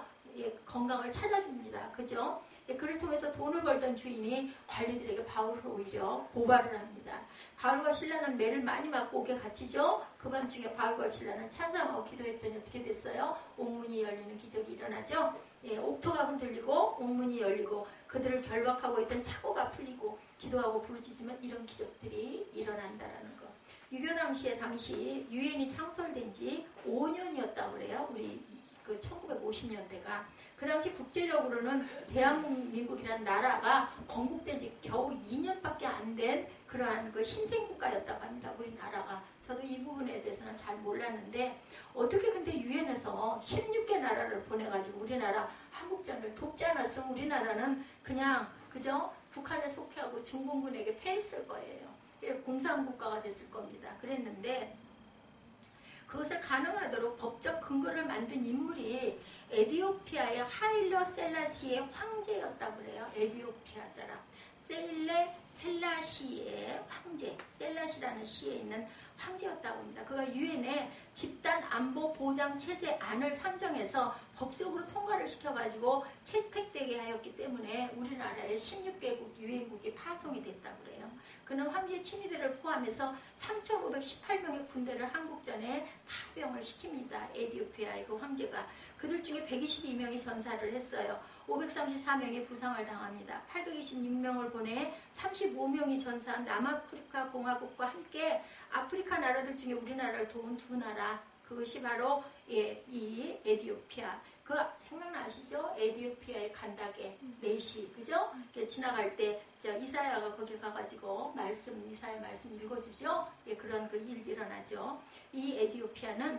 건강을 찾아줍니다. 그죠? 그를 통해서 돈을 벌던 주인이 관리들에게 바울을 오히려 고발을 합니다. 바울과 신라는 매를 많이 맞고 오게 갇히죠. 그 밤중에 바울과 신라는 찬송하고 기도했더니 어떻게 됐어요? 옥문이 열리는 기적이 일어나죠. 옥토가 흔들리고 옥문이 열리고 그들을 결박하고 있던 착오가 풀리고 기도하고 부르짖으면 이런 기적들이 일어난다라는 거. 유교 당시 유엔이 창설된 지 5년이었다고 그래요. 우리 1950년대가. 그 당시 국제적으로는 대한민국이라는 나라가 건국된 지 겨우 2년밖에 안 된 그러한 신생국가였다고 합니다. 우리나라가. 저도 이 부분에 대해서는 잘 몰랐는데 어떻게 근데 유엔에서 16개 나라를 보내가지고 우리나라 한국전을 돕지 않았으면 우리나라는 그냥 그저 북한에 속해하고 중공군에게 패했을 거예요. 공산국가가 됐을 겁니다. 그랬는데 그것을 가능하도록 법적 근거를 만든 인물이 에티오피아의 하일러 셀라시의 황제였다고 그래요. 에티오피아 사람. 세일레 셀라시의 황제, 셀라시라는 시에 있는 황제였다고 합니다. 그가 유엔의 집단 안보 보장 체제 안을 상정해서 법적으로 통과를 시켜가지고 채택되게 하였기 때문에 우리나라에 16개국 유엔국이 파송이 됐다고 그래요. 그는 황제 친위대를 포함해서 3,518명의 군대를 한국전에 파병을 시킵니다. 에티오피아의 그 황제가. 그들 중에 122명이 전사를 했어요. 534명이 부상을 당합니다. 826명을 보내 35명이 전사한 남아프리카 공화국과 함께 아프리카 나라들 중에 우리나라를 도운 두 나라, 그것이 바로 이 에티오피아. 그거 생각나시죠? 에티오피아의 간다게 넷이, 그죠? 지나갈 때 이사야가 거기 가가지고 이사야 말씀 읽어주죠? 예, 그런 그 일 일어나죠. 이 에티오피아는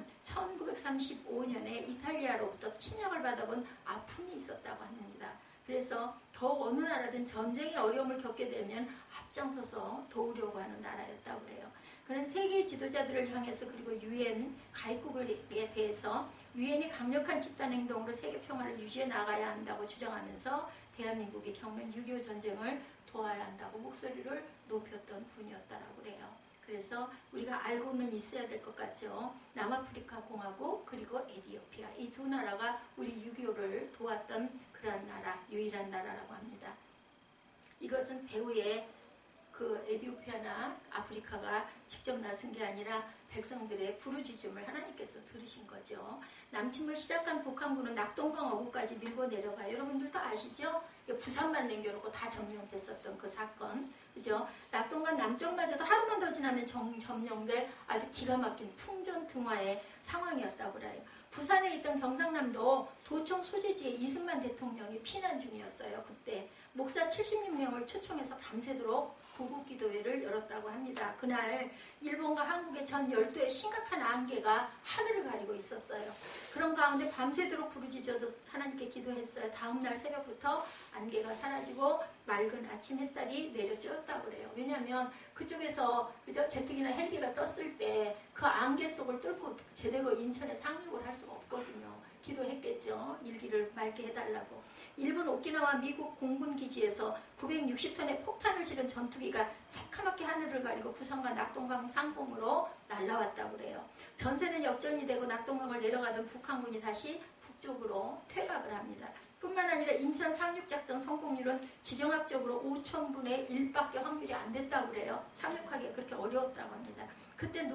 1935년에 이탈리아로부터 침략을 받아본 아픔이 있었다고 합니다. 그래서 더 어느 나라든 전쟁의 어려움을 겪게 되면 앞장서서 도우려고 하는 나라였다고 그래요. 그는 세계 지도자들을 향해서 그리고 유엔 가입국에 대해서 유엔이 강력한 집단 행동으로 세계 평화를 유지해 나가야 한다고 주장하면서 대한민국이 겪는 6.25 전쟁을 도와야 한다고 목소리를 높였던 분이었다라고 그래요. 그래서 우리가 알고는 있어야 될 것 같죠. 남아프리카 공화국 그리고 에티오피아, 이 두 나라가 우리 6.25를 도왔던 그런 나라, 유일한 나라라고 합니다. 이것은 배후에 그 에티오피아나 아프리카가 직접 나선 게 아니라 백성들의 부르짖음을 하나님께서 들으신 거죠. 남침을 시작한 북한군은 낙동강 어구까지 밀고 내려가요. 여러분들도 아시죠? 부산만 남겨놓고 다 점령됐었던 그 사건, 그죠? 낙동강 남쪽마저도 하루만 더 지나면 점령될 아주 기가 막힌 풍전등화의 상황이었다고 그래요. 부산에 있던 경상남도 도청 소재지에 이승만 대통령이 피난 중이었어요. 그때 목사 76명을 초청해서 밤새도록 구국기도회를 열었다고 합니다. 그날 일본과 한국의 전 열도에 심각한 안개가 하늘을 가리고 있었어요. 그런 가운데 밤새도록 부르짖어서 하나님께 기도했어요. 다음날 새벽부터 안개가 사라지고 맑은 아침 햇살이 내려쬐었다고 그래요. 왜냐하면 그쪽에서 그저 제트기나 헬기가 떴을 때 그 안개 속을 뚫고 제대로 인천에 상륙을 할 수가 없거든요. 기도했겠죠. 일기를 맑게 해달라고. 일본 오키나와 미국 공군 기지에서 960톤의 폭탄을 실은 전투기가 새카맣게 하늘을 가리고 부산과 낙동강 상공으로 날아왔다고 그래요. 전세는 역전이 되고 낙동강을 내려가던 북한군이 다시 북쪽으로 퇴각을 합니다. 뿐만 아니라 인천 상륙작전 성공률은 지정학적으로 5,000분의 1밖에 확률이 안 됐다고 그래요. 상륙하기가 그렇게 어려웠다고 합니다. 그때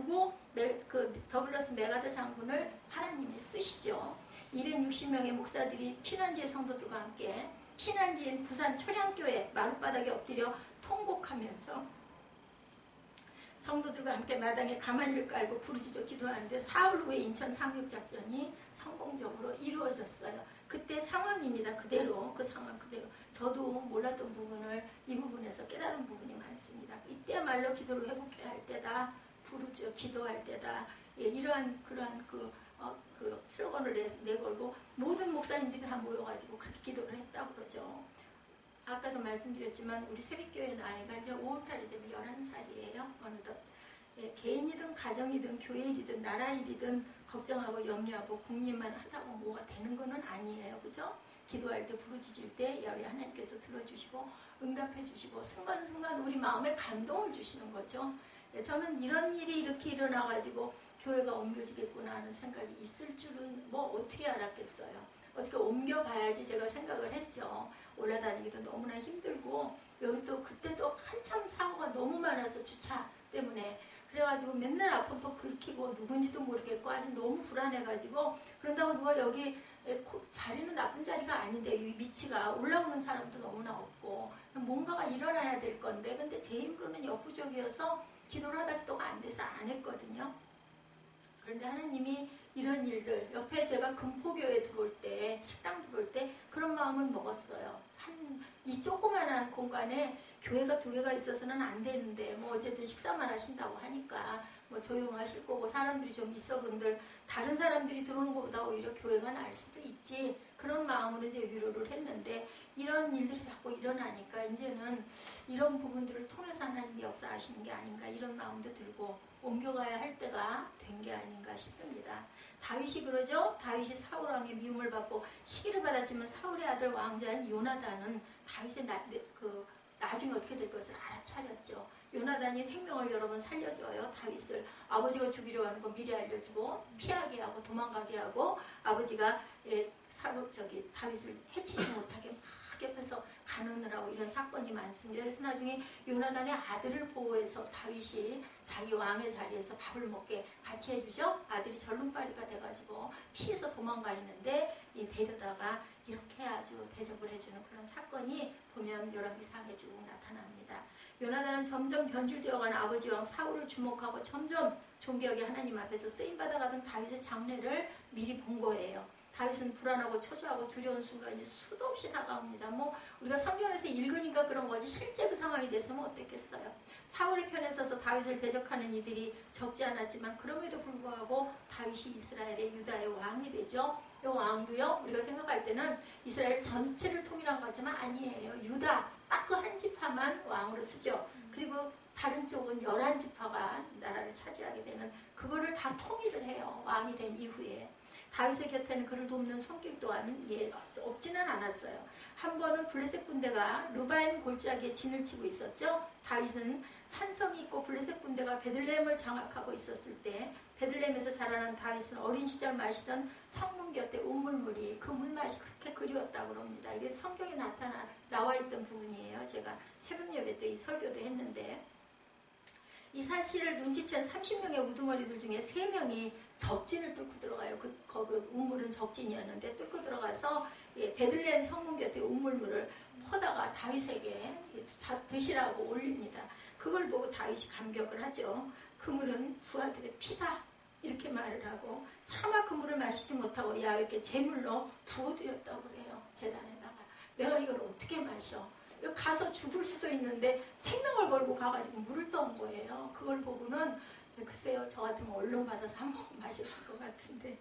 더블러스 메가더 장군을 하나님이 쓰시죠. 260명의 목사들이 피난지의 성도들과 함께 피난지인 부산 초량교회 마룻바닥에 엎드려 통곡하면서 성도들과 함께 마당에 가마니를 깔고 부르짖어 기도하는데 사흘 후에 인천 상륙작전이 성공적으로 이루어졌어요. 그때 상황입니다. 그대로, 그 상황 그대로. 저도 몰랐던 부분을 이 부분에서 깨달은 부분이 많습니다. 이때야말로 기도를 회복해야 할 때다. 부르짖어 기도할 때다. 예, 이러한 그러한 그 슬로건을 내걸고 모든 목사님들이 다 모여가지고 그렇게 기도를 했다고 그러죠. 아까도 말씀드렸지만 우리 새벽교회 나이가 이제 5월달이 되면 11살이에요. 어느덧. 예, 개인이든 가정이든 교회일이든 나라일이든 걱정하고 염려하고 궁리만 하다고 뭐가 되는 거는 아니에요. 그죠? 기도할 때 부르짖을 때 야외 하나님께서 들어주시고 응답해 주시고 순간순간 우리 마음에 감동을 주시는 거죠. 예, 저는 이런 일이 이렇게 일어나가지고 교회가 옮겨지겠구나 하는 생각이 있을 줄은 뭐 어떻게 알았겠어요. 어떻게 옮겨봐야지 제가 생각을 했죠. 올라다니기도 너무나 힘들고 여기 또 그때 또 한참 사고가 너무 많아서 주차 때문에 그래가지고 맨날 아파서 긁히고 누군지도 모르겠고 아주 너무 불안해가지고 그런다고 누가 여기 자리는 나쁜 자리가 아닌데 이 위치가 올라오는 사람도 너무나 없고 뭔가가 일어나야 될 건데 근데 제 힘으로는 역부족이어서 기도를 하다 기도가 안 돼서 안 했거든요. 그런데 하나님이 이런 일들 옆에 제가 금포교회 들어올 때 식당 들어올 때 그런 마음을 먹었어요. 이 조그만한 공간에 교회가 2개가 있어서는 안 되는데 뭐 어쨌든 식사만 하신다고 하니까 뭐 조용하실 거고 사람들이 좀 있어본들 다른 사람들이 들어오는 것보다 오히려 교회가 나을 수도 있지 그런 마음으로 이제 위로를 했는데 이런 일들이 자꾸 일어나니까 이제는 이런 부분들을 통해서 하나님이 역사하시는 게 아닌가 이런 마음도 들고 옮겨가야 할 때가 된 게 아닌가 싶습니다. 다윗이 그러죠. 다윗이 사울 왕의 미움을 받고 시기를 받았지만 사울의 아들 왕자인 요나단은 다윗의 나중에 어떻게 될 것을 알아차렸죠. 요나단이 생명을 여러 번 살려줘요. 다윗을 아버지가 죽이려 하는 거 미리 알려주고 피하게 하고 도망가게 하고 아버지가 다윗을 해치지 못하게 막 옆에서 간언을 하고 이런 사건이 많습니다. 그래서 나중에 요나단의 아들을 보호해서 다윗이 자기 왕의 자리에서 밥을 먹게 같이 해주죠. 아들이 절름발이가 돼가지고 피해서 도망가 있는데 데려다가 이렇게 아주 대접을 해주는 그런 사건이 보면 열왕기상에 쭉 나타납니다. 요나단은 점점 변질되어가는 아버지 왕 사울을 주목하고 점점 존귀하게 하나님 앞에서 쓰임받아가던 다윗의 장래를 미리 본 거예요. 다윗은 불안하고 초조하고 두려운 순간이 수도 없이 다가옵니다. 뭐 우리가 성경에서 읽으니까 그런 거지 실제 그 상황이 됐으면 어땠겠어요. 사울의 편에 서서 다윗을 대적하는 이들이 적지 않았지만 그럼에도 불구하고 다윗이 이스라엘의 유다의 왕이 되죠. 이 왕도요 우리가 생각할 때는 이스라엘 전체를 통일한 거지만 아니에요. 유다 딱 그 한 지파만 왕으로 쓰죠. 그리고 다른 쪽은 11지파가 나라를 차지하게 되는 그거를 다 통일을 해요. 왕이 된 이후에. 다윗의 곁에는 그를 돕는 손길 또한 없지는 않았어요. 한 번은 블레셋 군대가 르바임 골짜기에 진을 치고 있었죠. 다윗은 산성이 있고 블레셋 군대가 베들레헴을 장악하고 있었을 때 베들레헴에서 자라난 다윗은 어린 시절 마시던 성문 곁에 우물물이 그 물맛이 그렇게 그리웠다고 합니다. 이게 성경에 나와 있던 부분이에요. 제가 새벽 예배 때 이 설교도 했는데 이 사실을 눈치챈 30명의 우두머리들 중에 3명이 적진을 뚫고 들어가요. 그 우물은 적진이었는데 뚫고 들어가서 베들레헴 성문 곁에 우물물을 퍼다가 다윗에게 드시라고 올립니다. 그걸 보고 다윗이 감격을 하죠. 그 물은 부하들의 피다 이렇게 말을 하고 차마 그 물을 마시지 못하고 야훼께 제물로 부어드렸다고 그래요. 제단에다가 내가 이걸 어떻게 마셔? 가서 죽을 수도 있는데 생명을 걸고 가가지고 물을 떠온 거예요. 그걸 보고는 글쎄요 저 같으면 얼른 받아서 한 모금 마셨을 것 같은데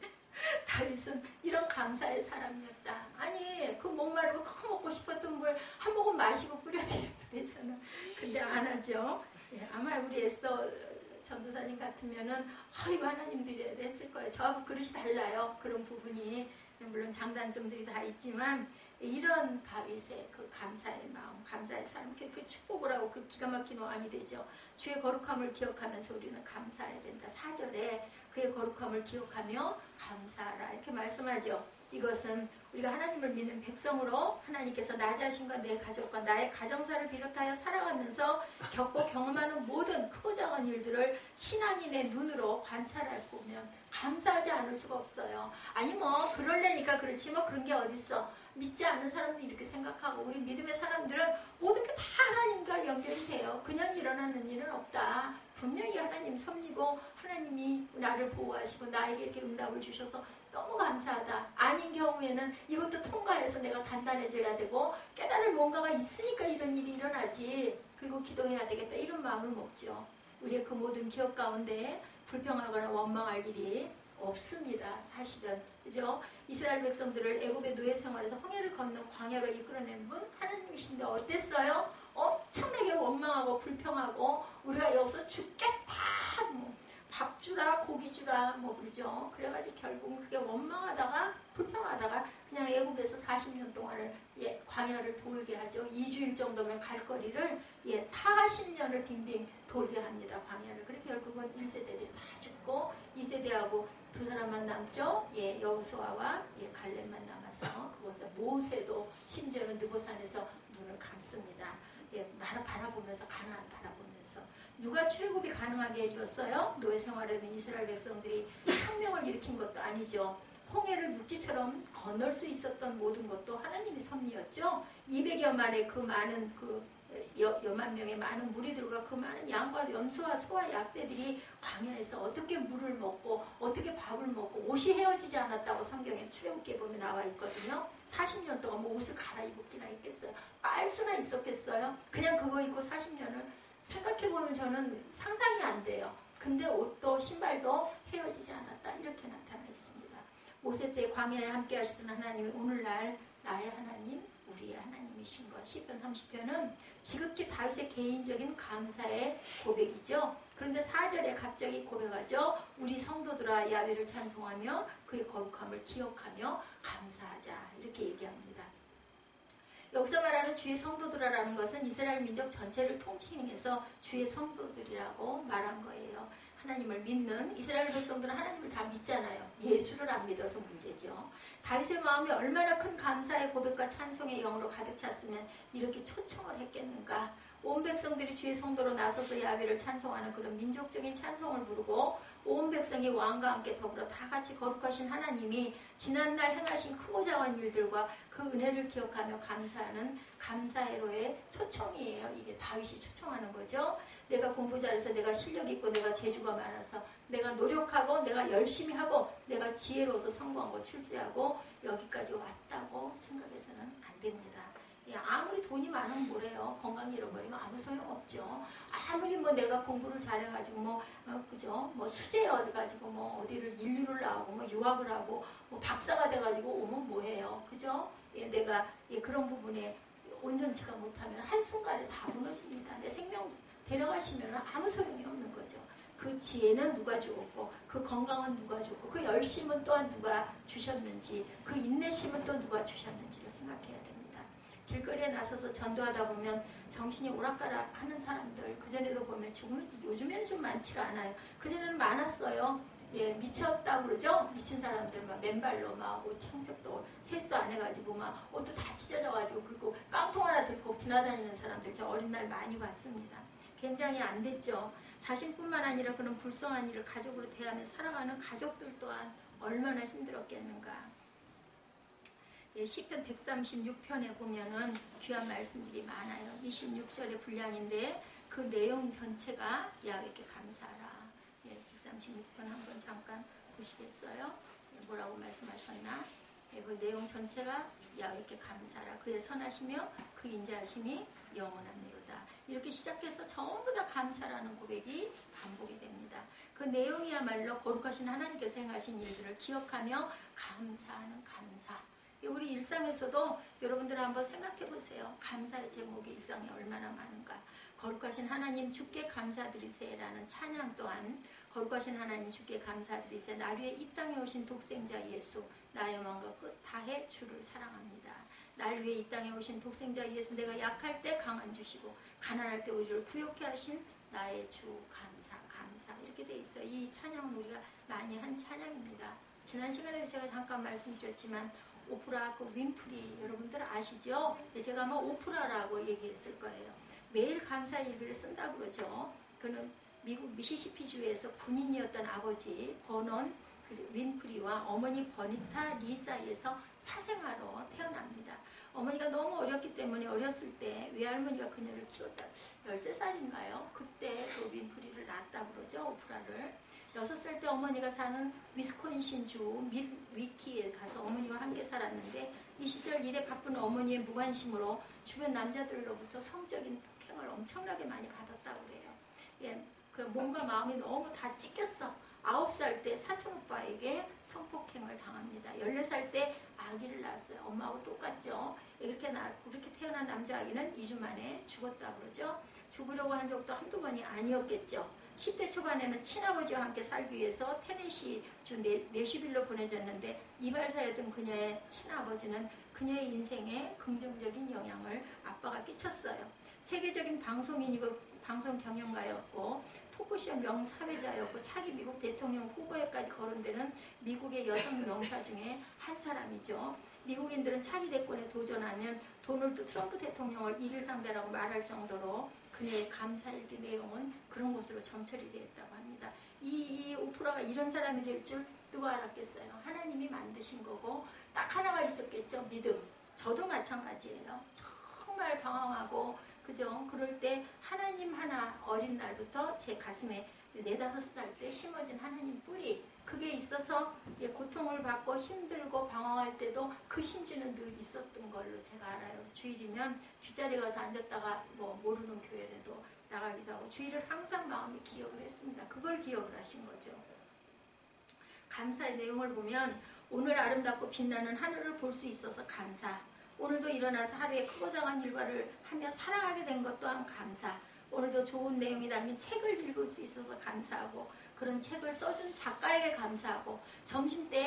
다윗은 이런 감사의 사람이었다. 아니 그 목마르고 크 먹고 싶었던 물 한 모금 마시고 뿌려드려도 되잖아. 근데 안 하죠. 아마 우리 에스더 전도사님 같으면은 이거 하나님도 이래야 했을 거예요. 저하고 그릇이 달라요. 그런 부분이 물론 장단점들이 다 있지만 이런 다윗의 그 감사의 마음, 감사의 삶, 그 축복을 하고 그 기가 막힌 왕이 되죠. 주의 거룩함을 기억하면서 우리는 감사해야 된다. 4절에 그의 거룩함을 기억하며 감사하라 이렇게 말씀하죠. 이것은 우리가 하나님을 믿는 백성으로 하나님께서 나 자신과 내 가족과 나의 가정사를 비롯하여 살아가면서 겪고 경험하는 모든 크고 작은 일들을 신앙인의 눈으로 관찰할 보면 감사하지 않을 수가 없어요. 아니 뭐 그럴래니까 그렇지 뭐 그런 게 어딨어. 믿지 않는 사람도 이렇게 생각하고 우리 믿음의 사람들은 모든 게 다 하나님과 연결이 돼요. 그냥 일어나는 일은 없다. 분명히 하나님 섭리고 하나님이 나를 보호하시고 나에게 이렇게 응답을 주셔서 너무 감사하다. 아닌 경우에는 이것도 통과해서 내가 단단해져야 되고 깨달을 뭔가가 있으니까 이런 일이 일어나지. 그리고 기도해야 되겠다. 이런 마음을 먹죠. 우리의 그 모든 기억 가운데 불평하거나 원망할 일이 없습니다. 사실은. 그죠? 이스라엘 백성들을 애굽의 노예 생활에서 홍해를 건너 광야로 이끌어낸 분 하나님이신데 어땠어요? 엄청나게 원망하고 불평하고 우리가 여기서 죽겠다 뭐 밥 주라 고기 주라 뭐 그러죠. 그래가지고 결국 그렇게 원망하다가 불평하다가 그냥 애굽에서 40년 동안을 광야를 돌게 하죠. 2주일 정도면 갈 거리를 40년을 빙빙 돌게 합니다. 광야를. 그렇게 결국은 1세대들이 다 죽고 2세대하고 두 사람만 남죠. 여호수아와 갈렙만 남아서 그곳에 모세도 심지어는 느보산에서 눈을 감습니다. 바라보면서 가나안 바라보면서 누가 출애굽이 가능하게 해주었어요? 노예 생활에는 이스라엘 백성들이 혁명을 일으킨 것도 아니죠. 홍해를 육지처럼 건널 수 있었던 모든 것도 하나님의 섭리였죠. 200여 만의 그 많은 여만 명의 많은 무리들과 그 많은 양과 염소와 소와 약대들이 광야에서 어떻게 물을 먹고 어떻게 밥을 먹고 옷이 헤어지지 않았다고 성경에 출애굽기에 보면 나와 있거든요. 40년 동안 뭐 옷을 갈아입었기나 했겠어요. 빨 수나 있었겠어요. 그냥 그거 입고 40년을 생각해보면 저는 상상이 안 돼요. 근데 옷도 신발도 헤어지지 않았다. 이렇게 나타나 있습니다. 모세 때 광야에 함께 하시던 하나님은 오늘날 나의 하나님, 우리의 하나님이신 것. 시편 30편은 지극히 다윗의 개인적인 감사의 고백이죠. 그런데 4절에 갑자기 고백하죠. 우리 성도들아 야훼를 찬송하며 그의 거룩함을 기억하며 감사하자. 이렇게 얘기합니다. 여기서 말하는 주의 성도들이라는 것은 이스라엘 민족 전체를 통칭해서 주의 성도들이라고 말한 거예요. 하나님을 믿는 이스라엘 백성들은 하나님을 다 믿잖아요. 예수를 안 믿어서 문제죠. 다윗의 마음이 얼마나 큰 감사의 고백과 찬송의 영으로 가득 찼으면 이렇게 초청을 했겠는가. 온 백성들이 주의 성도로 나서서 야훼를 찬송하는 그런 민족적인 찬송을 부르고 온 백성이 왕과 함께 더불어 다 같이 거룩하신 하나님이 지난날 행하신 크고 작은 일들과 그 은혜를 기억하며 감사하는 감사회로의 초청이에요. 이게 다윗이 초청하는 거죠. 내가 공부 잘해서 내가 실력 있고 내가 재주가 많아서 내가 노력하고 내가 열심히 하고 내가 지혜로워서 성공하고 출세하고 여기까지 왔다고 생각해서는 안 됩니다. 아무리 돈이 많으면 뭐래요. 건강 잃어버리면 아무 소용없죠. 아무리 뭐 내가 공부를 잘해가지고 그죠? 수재 얻어가지고 어디를 인류를 나오고 유학을 하고 박사가 돼가지고 오면 뭐해요. 그죠? 내가 그런 부분에 온전치가 못하면 한순간에 다 무너집니다. 내 생명 데려가시면 아무 소용이 없는 거죠. 그 지혜는 누가 주었고 그 건강은 누가 줬고 그 열심은 또한 누가 주셨는지 그 인내심은 또 누가 주셨는지를 생각해야 됩니다. 길거리에 나서서 전도하다 보면 정신이 오락가락하는 사람들 그전에도 보면 요즘에는 좀 많지가 않아요. 그전에는 많았어요. 미쳤다고 그러죠? 미친 사람들 맨발로 옷 형색도 세수도 안 해가지고 옷도 다 찢어져가지고 그리고 깡통 하나 들고 지나다니는 사람들 저 어린 날 많이 봤습니다. 굉장히 안 됐죠. 자신뿐만 아니라 그런 불쌍한 일을 가족으로 대하며 살아가는 가족들 또한 얼마나 힘들었겠는가. 시편 136편에 보면은 귀한 말씀들이 많아요. 26절의 분량인데 그 내용 전체가 야훼께 감사하라. 136편 한번 잠깐 보시겠어요? 뭐라고 말씀하셨나? 그 내용 전체가 야훼께 감사하라. 그의 선하시며 그 인자하심이 영원합니다. 이렇게 시작해서 전부 다 감사라는 고백이 반복이 됩니다. 그 내용이야말로 거룩하신 하나님께서 행하신 일들을 기억하며 감사하는 감사. 우리 일상에서도 여러분들 한번 생각해 보세요. 감사의 제목이 일상에 얼마나 많은가. 거룩하신 하나님 주께 감사드리세라는 찬양 또한 거룩하신 하나님 주께 감사드리세. 날 위해 이 땅에 오신 독생자 예수 나의 마음과 끝 다해 주를 사랑합니다. 날 위해 이 땅에 오신 독생자 예수 내가 약할 때 강한 주시고 가난할 때 우리를 부욕해 하신 나의 주 감사 이렇게 돼 있어요. 이 찬양은 우리가 많이 한 찬양입니다. 지난 시간에도 제가 잠깐 말씀드렸지만 오프라 그 윈프리 여러분들 아시죠? 제가 아마 오프라라고 얘기했을 거예요. 매일 감사 일기를 쓴다고 그러죠. 그는 미국 미시시피주에서 군인이었던 아버지 버넌 윈프리와 어머니 버니타 리 사이에서 사생아로 태어납니다. 어머니가 너무 어렸기 때문에 어렸을 때 외할머니가 그녀를 키웠다. 13살인가요? 그때 그 윈프리를 낳았다고 그러죠. 오프라를. 6살 때 어머니가 사는 위스콘신주 밀위키에 가서 어머니와 함께 살았는데 이 시절 일에 바쁜 어머니의 무관심으로 주변 남자들로부터 성적인 폭행을 엄청나게 많이 받았다고 그래요. 그 몸과 마음이 너무 다 찢겼어. 9살 때 사촌 오빠에게 성폭행을 당합니다. 14살 때 아기를 낳았어요. 엄마하고 똑같죠. 이렇게 태어난 남자아기는 2주 만에 죽었다고 그러죠. 죽으려고 한 적도 한두 번이 아니었겠죠. 10대 초반에는 친아버지와 함께 살기 위해서 테네시주 내슈빌로 보내졌는데 이발사였던 그녀의 친아버지는 그녀의 인생에 긍정적인 영향을 아빠가 끼쳤어요. 세계적인 방송인이고 방송 경영가였고 토크쇼 명사회자였고 차기 미국 대통령 후보에까지 거론되는 미국의 여성 명사 중에 한 사람이죠. 미국인들은 차기 대권에 도전하면 도널드 트럼프 대통령을 이길 상대라고 말할 정도로 그녀의 감사일기 내용은 그런 것으로 점철이 되었다고 합니다. 이 오프라가 이런 사람이 될 줄 누가 알았겠어요. 하나님이 만드신 거고 딱 하나가 있었겠죠. 믿음. 저도 마찬가지예요. 정말 방황하고 그죠? 그럴 때 하나님 하나 어린 날부터 제 가슴에 4, 5살 때 심어진 하나님 뿌리 그게 있어서 고통을 받고 힘들고 방황할 때도 그 심지는 늘 있었던 걸로 제가 알아요. 주일이면 뒷자리에 가서 앉았다가 모르는 교회라도 나가기도 하고 주일을 항상 마음에 기억을 했습니다. 그걸 기억을 하신 거죠. 감사의 내용을 보면 오늘 아름답고 빛나는 하늘을 볼 수 있어서 감사. 오늘도 일어나서 하루에 크고 작은 일과를 하며 사랑하게 된 것 또한 감사. 오늘도 좋은 내용이 담긴 책을 읽을 수 있어서 감사하고 그런 책을 써준 작가에게 감사하고 점심 때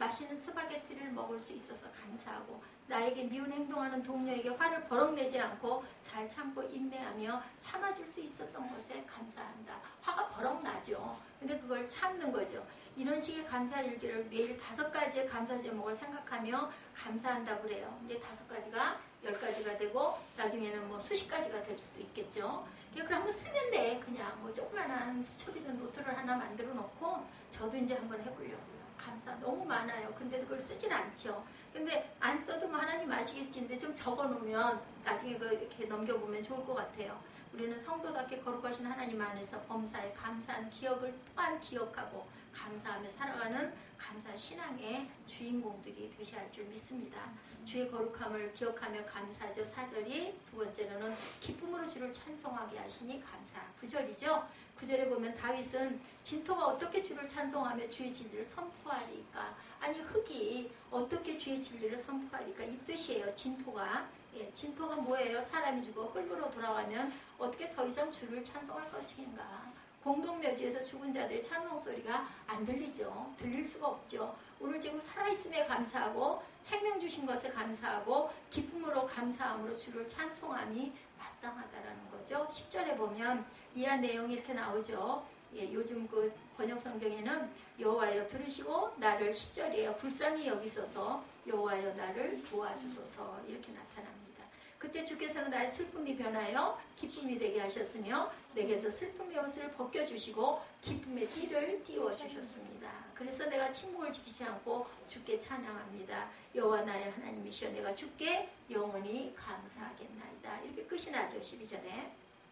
맛있는 스파게티를 먹을 수 있어서 감사하고 나에게 미운 행동하는 동료에게 화를 버럭 내지 않고 잘 참고 인내하며 참아줄 수 있었던 것에 감사한다. 화가 버럭 나죠. 근데 그걸 참는 거죠. 이런 식의 감사일기를 매일 5가지의 감사 제목을 생각하며 감사한다고 그래요. 이제 5가지가 10가지가 되고 나중에는 뭐 수십 가지가 될 수도 있겠죠. 그걸 한번 쓰면 돼. 그냥 뭐 조그만한 수첩이든 노트를 하나 만들어 놓고 저도 이제 한번 해보려고요. 감사 너무 많아요. 근데 그걸 쓰진 않죠. 근데 안 써도 뭐 하나님 아시겠지. 근데 좀 적어놓으면 나중에 이렇게 넘겨보면 좋을 것 같아요. 우리는 성도답게 거룩하신 하나님 안에서 범사에 감사한 기억을 또한 기억하고 감사하며 살아가는 감사 신앙의 주인공들이 되셔야 할 줄 믿습니다. 주의 거룩함을 기억하며 감사하죠. 4절이 두 번째로는 기쁨으로 주를 찬송하게 하시니 감사. 9절이죠. 9절에 보면 다윗은 진토가 어떻게 주를 찬송하며 주의 진리를 선포하리까. 아니 흙이 어떻게 주의 진리를 선포하리까 이 뜻이에요. 진토가. 예, 진토가 뭐예요? 사람이 죽어 흙으로 돌아가면 어떻게 더 이상 주를 찬송할 것인가. 공동묘지에서 죽은 자들의 찬송 소리가 안 들리죠. 들릴 수가 없죠. 오늘 지금 살아있음에 감사하고 생명 주신 것에 감사하고 기쁨으로 감사함으로 주를 찬송함이 마땅하다라는 거죠. 10절에 보면 이한 내용이 이렇게 나오죠. 예, 요즘 그 번역 성경에는 여호와여 들으시고 나를 10절이에요. 불쌍히 여기소서 여호와여 나를 도와주소서 이렇게 나타납니다. 그때 주께서는 나의 슬픔이 변하여 기쁨이 되게 하셨으며 내게서 슬픔의 옷을 벗겨주시고 기쁨의 띠를 띄워주셨습니다. 그래서 내가 침묵을 지키지 않고 주께 찬양합니다. 여호와 나의 하나님이시여 내가 주께 영원히 감사하겠나이다. 이렇게 끝이 나죠. 12절에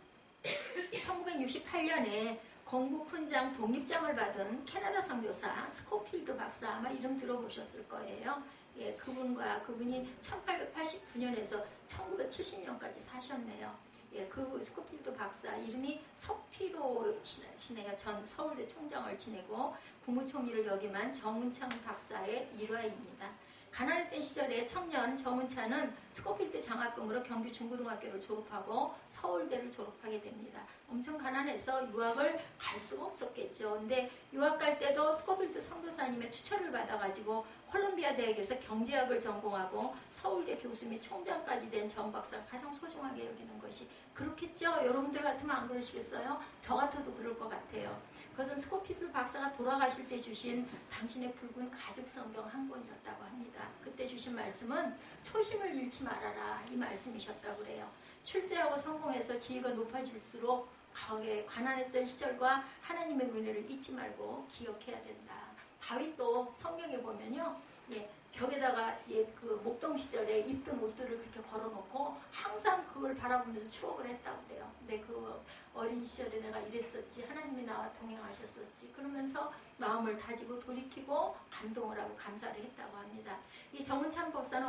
1968년에 건국 훈장 독립장을 받은 캐나다 선교사 스코필드 박사 아마 이름 들어보셨을 거예요. 예, 그분이 1889년에서 1970년까지 사셨네요. 예, 그 스코필드 박사 이름이 서피로시네요. 전 서울대 총장을 지내고 국무총리를 역임한 정운찬 박사의 일화입니다. 가난했던 시절에 청년 정운찬은 스코필드 장학금으로 경주 중고등학교를 졸업하고 서울대를 졸업하게 됩니다. 엄청 가난해서 유학을 갈 수가 없었겠죠. 근데 유학 갈 때도 스코필드 선교사님의 추천을 받아가지고 콜롬비아 대학에서 경제학을 전공하고 서울대 교수 및 총장까지 된 정 박사가 가장 소중하게 여기는 것이 그렇겠죠? 여러분들 같으면 안 그러시겠어요? 저 같아도 그럴 것 같아요. 그것은 스코필드 박사가 돌아가실 때 주신 당신의 붉은 가죽 성경 한 권이었다고 합니다. 그때 주신 말씀은 초심을 잃지 말아라 이 말씀이셨다고 그래요. 출세하고 성공해서 지위가 높아질수록 가난했던 시절과 하나님의 은혜를 잊지 말고 기억해야 된다. 다윗도 성경에 보면요, 예, 벽에다가 그 목동 시절에 입던 옷들을 그렇게 걸어놓고 항상 그걸 바라보면서 추억을 했다고 그래요. 내 그 어린 시절에 내가 이랬었지, 하나님이 나와 동행하셨었지. 그러면서 마음을 다지고 돌이키고 감동을 하고 감사를 했다고 합니다. 이 정은찬 박사는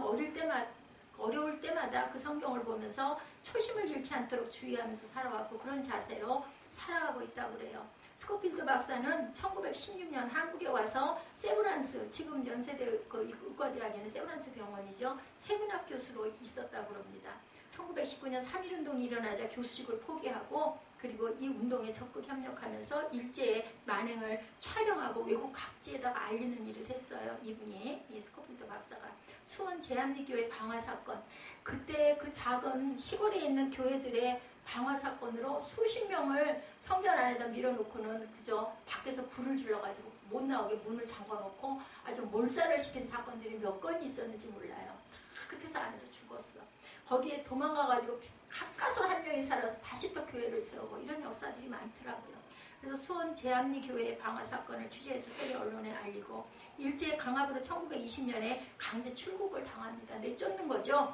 어려울 때마다 그 성경을 보면서 초심을 잃지 않도록 주의하면서 살아왔고 그런 자세로 살아가고 있다고 그래요. 스코필드 박사는 1916년 한국에 와서 세브란스, 지금 연세대 의과대학에는 세브란스 병원이죠. 세문학 교수로 있었다고 합니다. 1919년 3.1운동이 일어나자 교수직을 포기하고 그리고 이 운동에 적극 협력하면서 일제의 만행을 촬영하고 외국 각지에다가 알리는 일을 했어요. 이분이, 이 스코필드 박사가. 수원 제암리교회 방화사건, 그때 그 작은 시골에 있는 교회들의 방화사건으로 수십 명을 성전 안에다 밀어놓고는 그저 밖에서 불을 질러가지고 못 나오게 문을 잠궈놓고 아주 몰살을 시킨 사건들이 몇 건이 있었는지 몰라요. 그렇게 해서 안에서 죽었어. 거기에 도망가가지고 가까스로 한 명이 살아서 다시 또 교회를 세우고 이런 역사들이 많더라고요. 그래서 수원 제암리 교회의 방화 사건을 취재해서 세계 언론에 알리고 일제의 강압으로 1920년에 강제 출국을 당합니다. 내쫓는 거죠.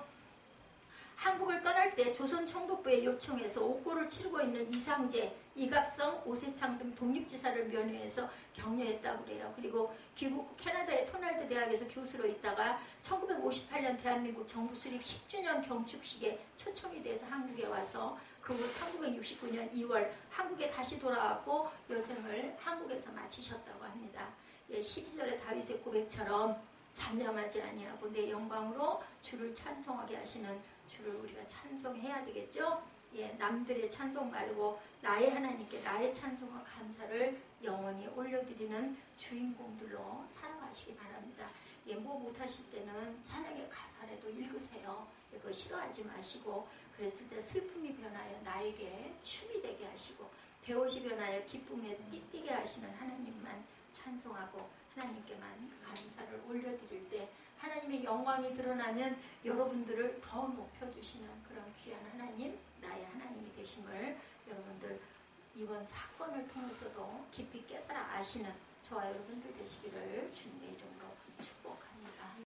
한국을 떠날 때 조선 총독부의 요청에서 옥고를 치르고 있는 이상재, 이갑성, 오세창 등 독립지사를 면회해서 격려했다고 그래요. 그리고 귀국 캐나다의 토날드 대학에서 교수로 있다가 1958년 대한민국 정부 수립 10주년 경축식에 초청이 돼서 한국에 와서 그 후 1969년 2월 한국에 다시 돌아왔고 여생을 한국에서 마치셨다고 합니다. 12절의 다윗의 고백처럼 잠잠하지 아니하고 내 영광으로 주를 찬송하게 하시는 주를 우리가 찬송해야 되겠죠? 예, 남들의 찬송 말고 나의 하나님께 나의 찬송과 감사를 영원히 올려드리는 주인공들로 살아가시기 바랍니다. 예, 뭐 못하실 때는 찬양의 가사라도 읽으세요. 그거 싫어하지 마시고, 그랬을 때 슬픔이 변하여 나에게 춤이 되게 하시고, 배옷이 변하여 기쁨에 띠띠게 하시는 하나님만 찬송하고 하나님께만 감사를 올려드릴 때 하나님의 영광이 드러나면 여러분들을 더 높여주시는 그런 귀한 하나님, 나의 하나님이 되심을 여러분들 이번 사건을 통해서도 깊이 깨달아 아시는 저와 여러분들 되시기를 주님의 이름으로 축복합니다.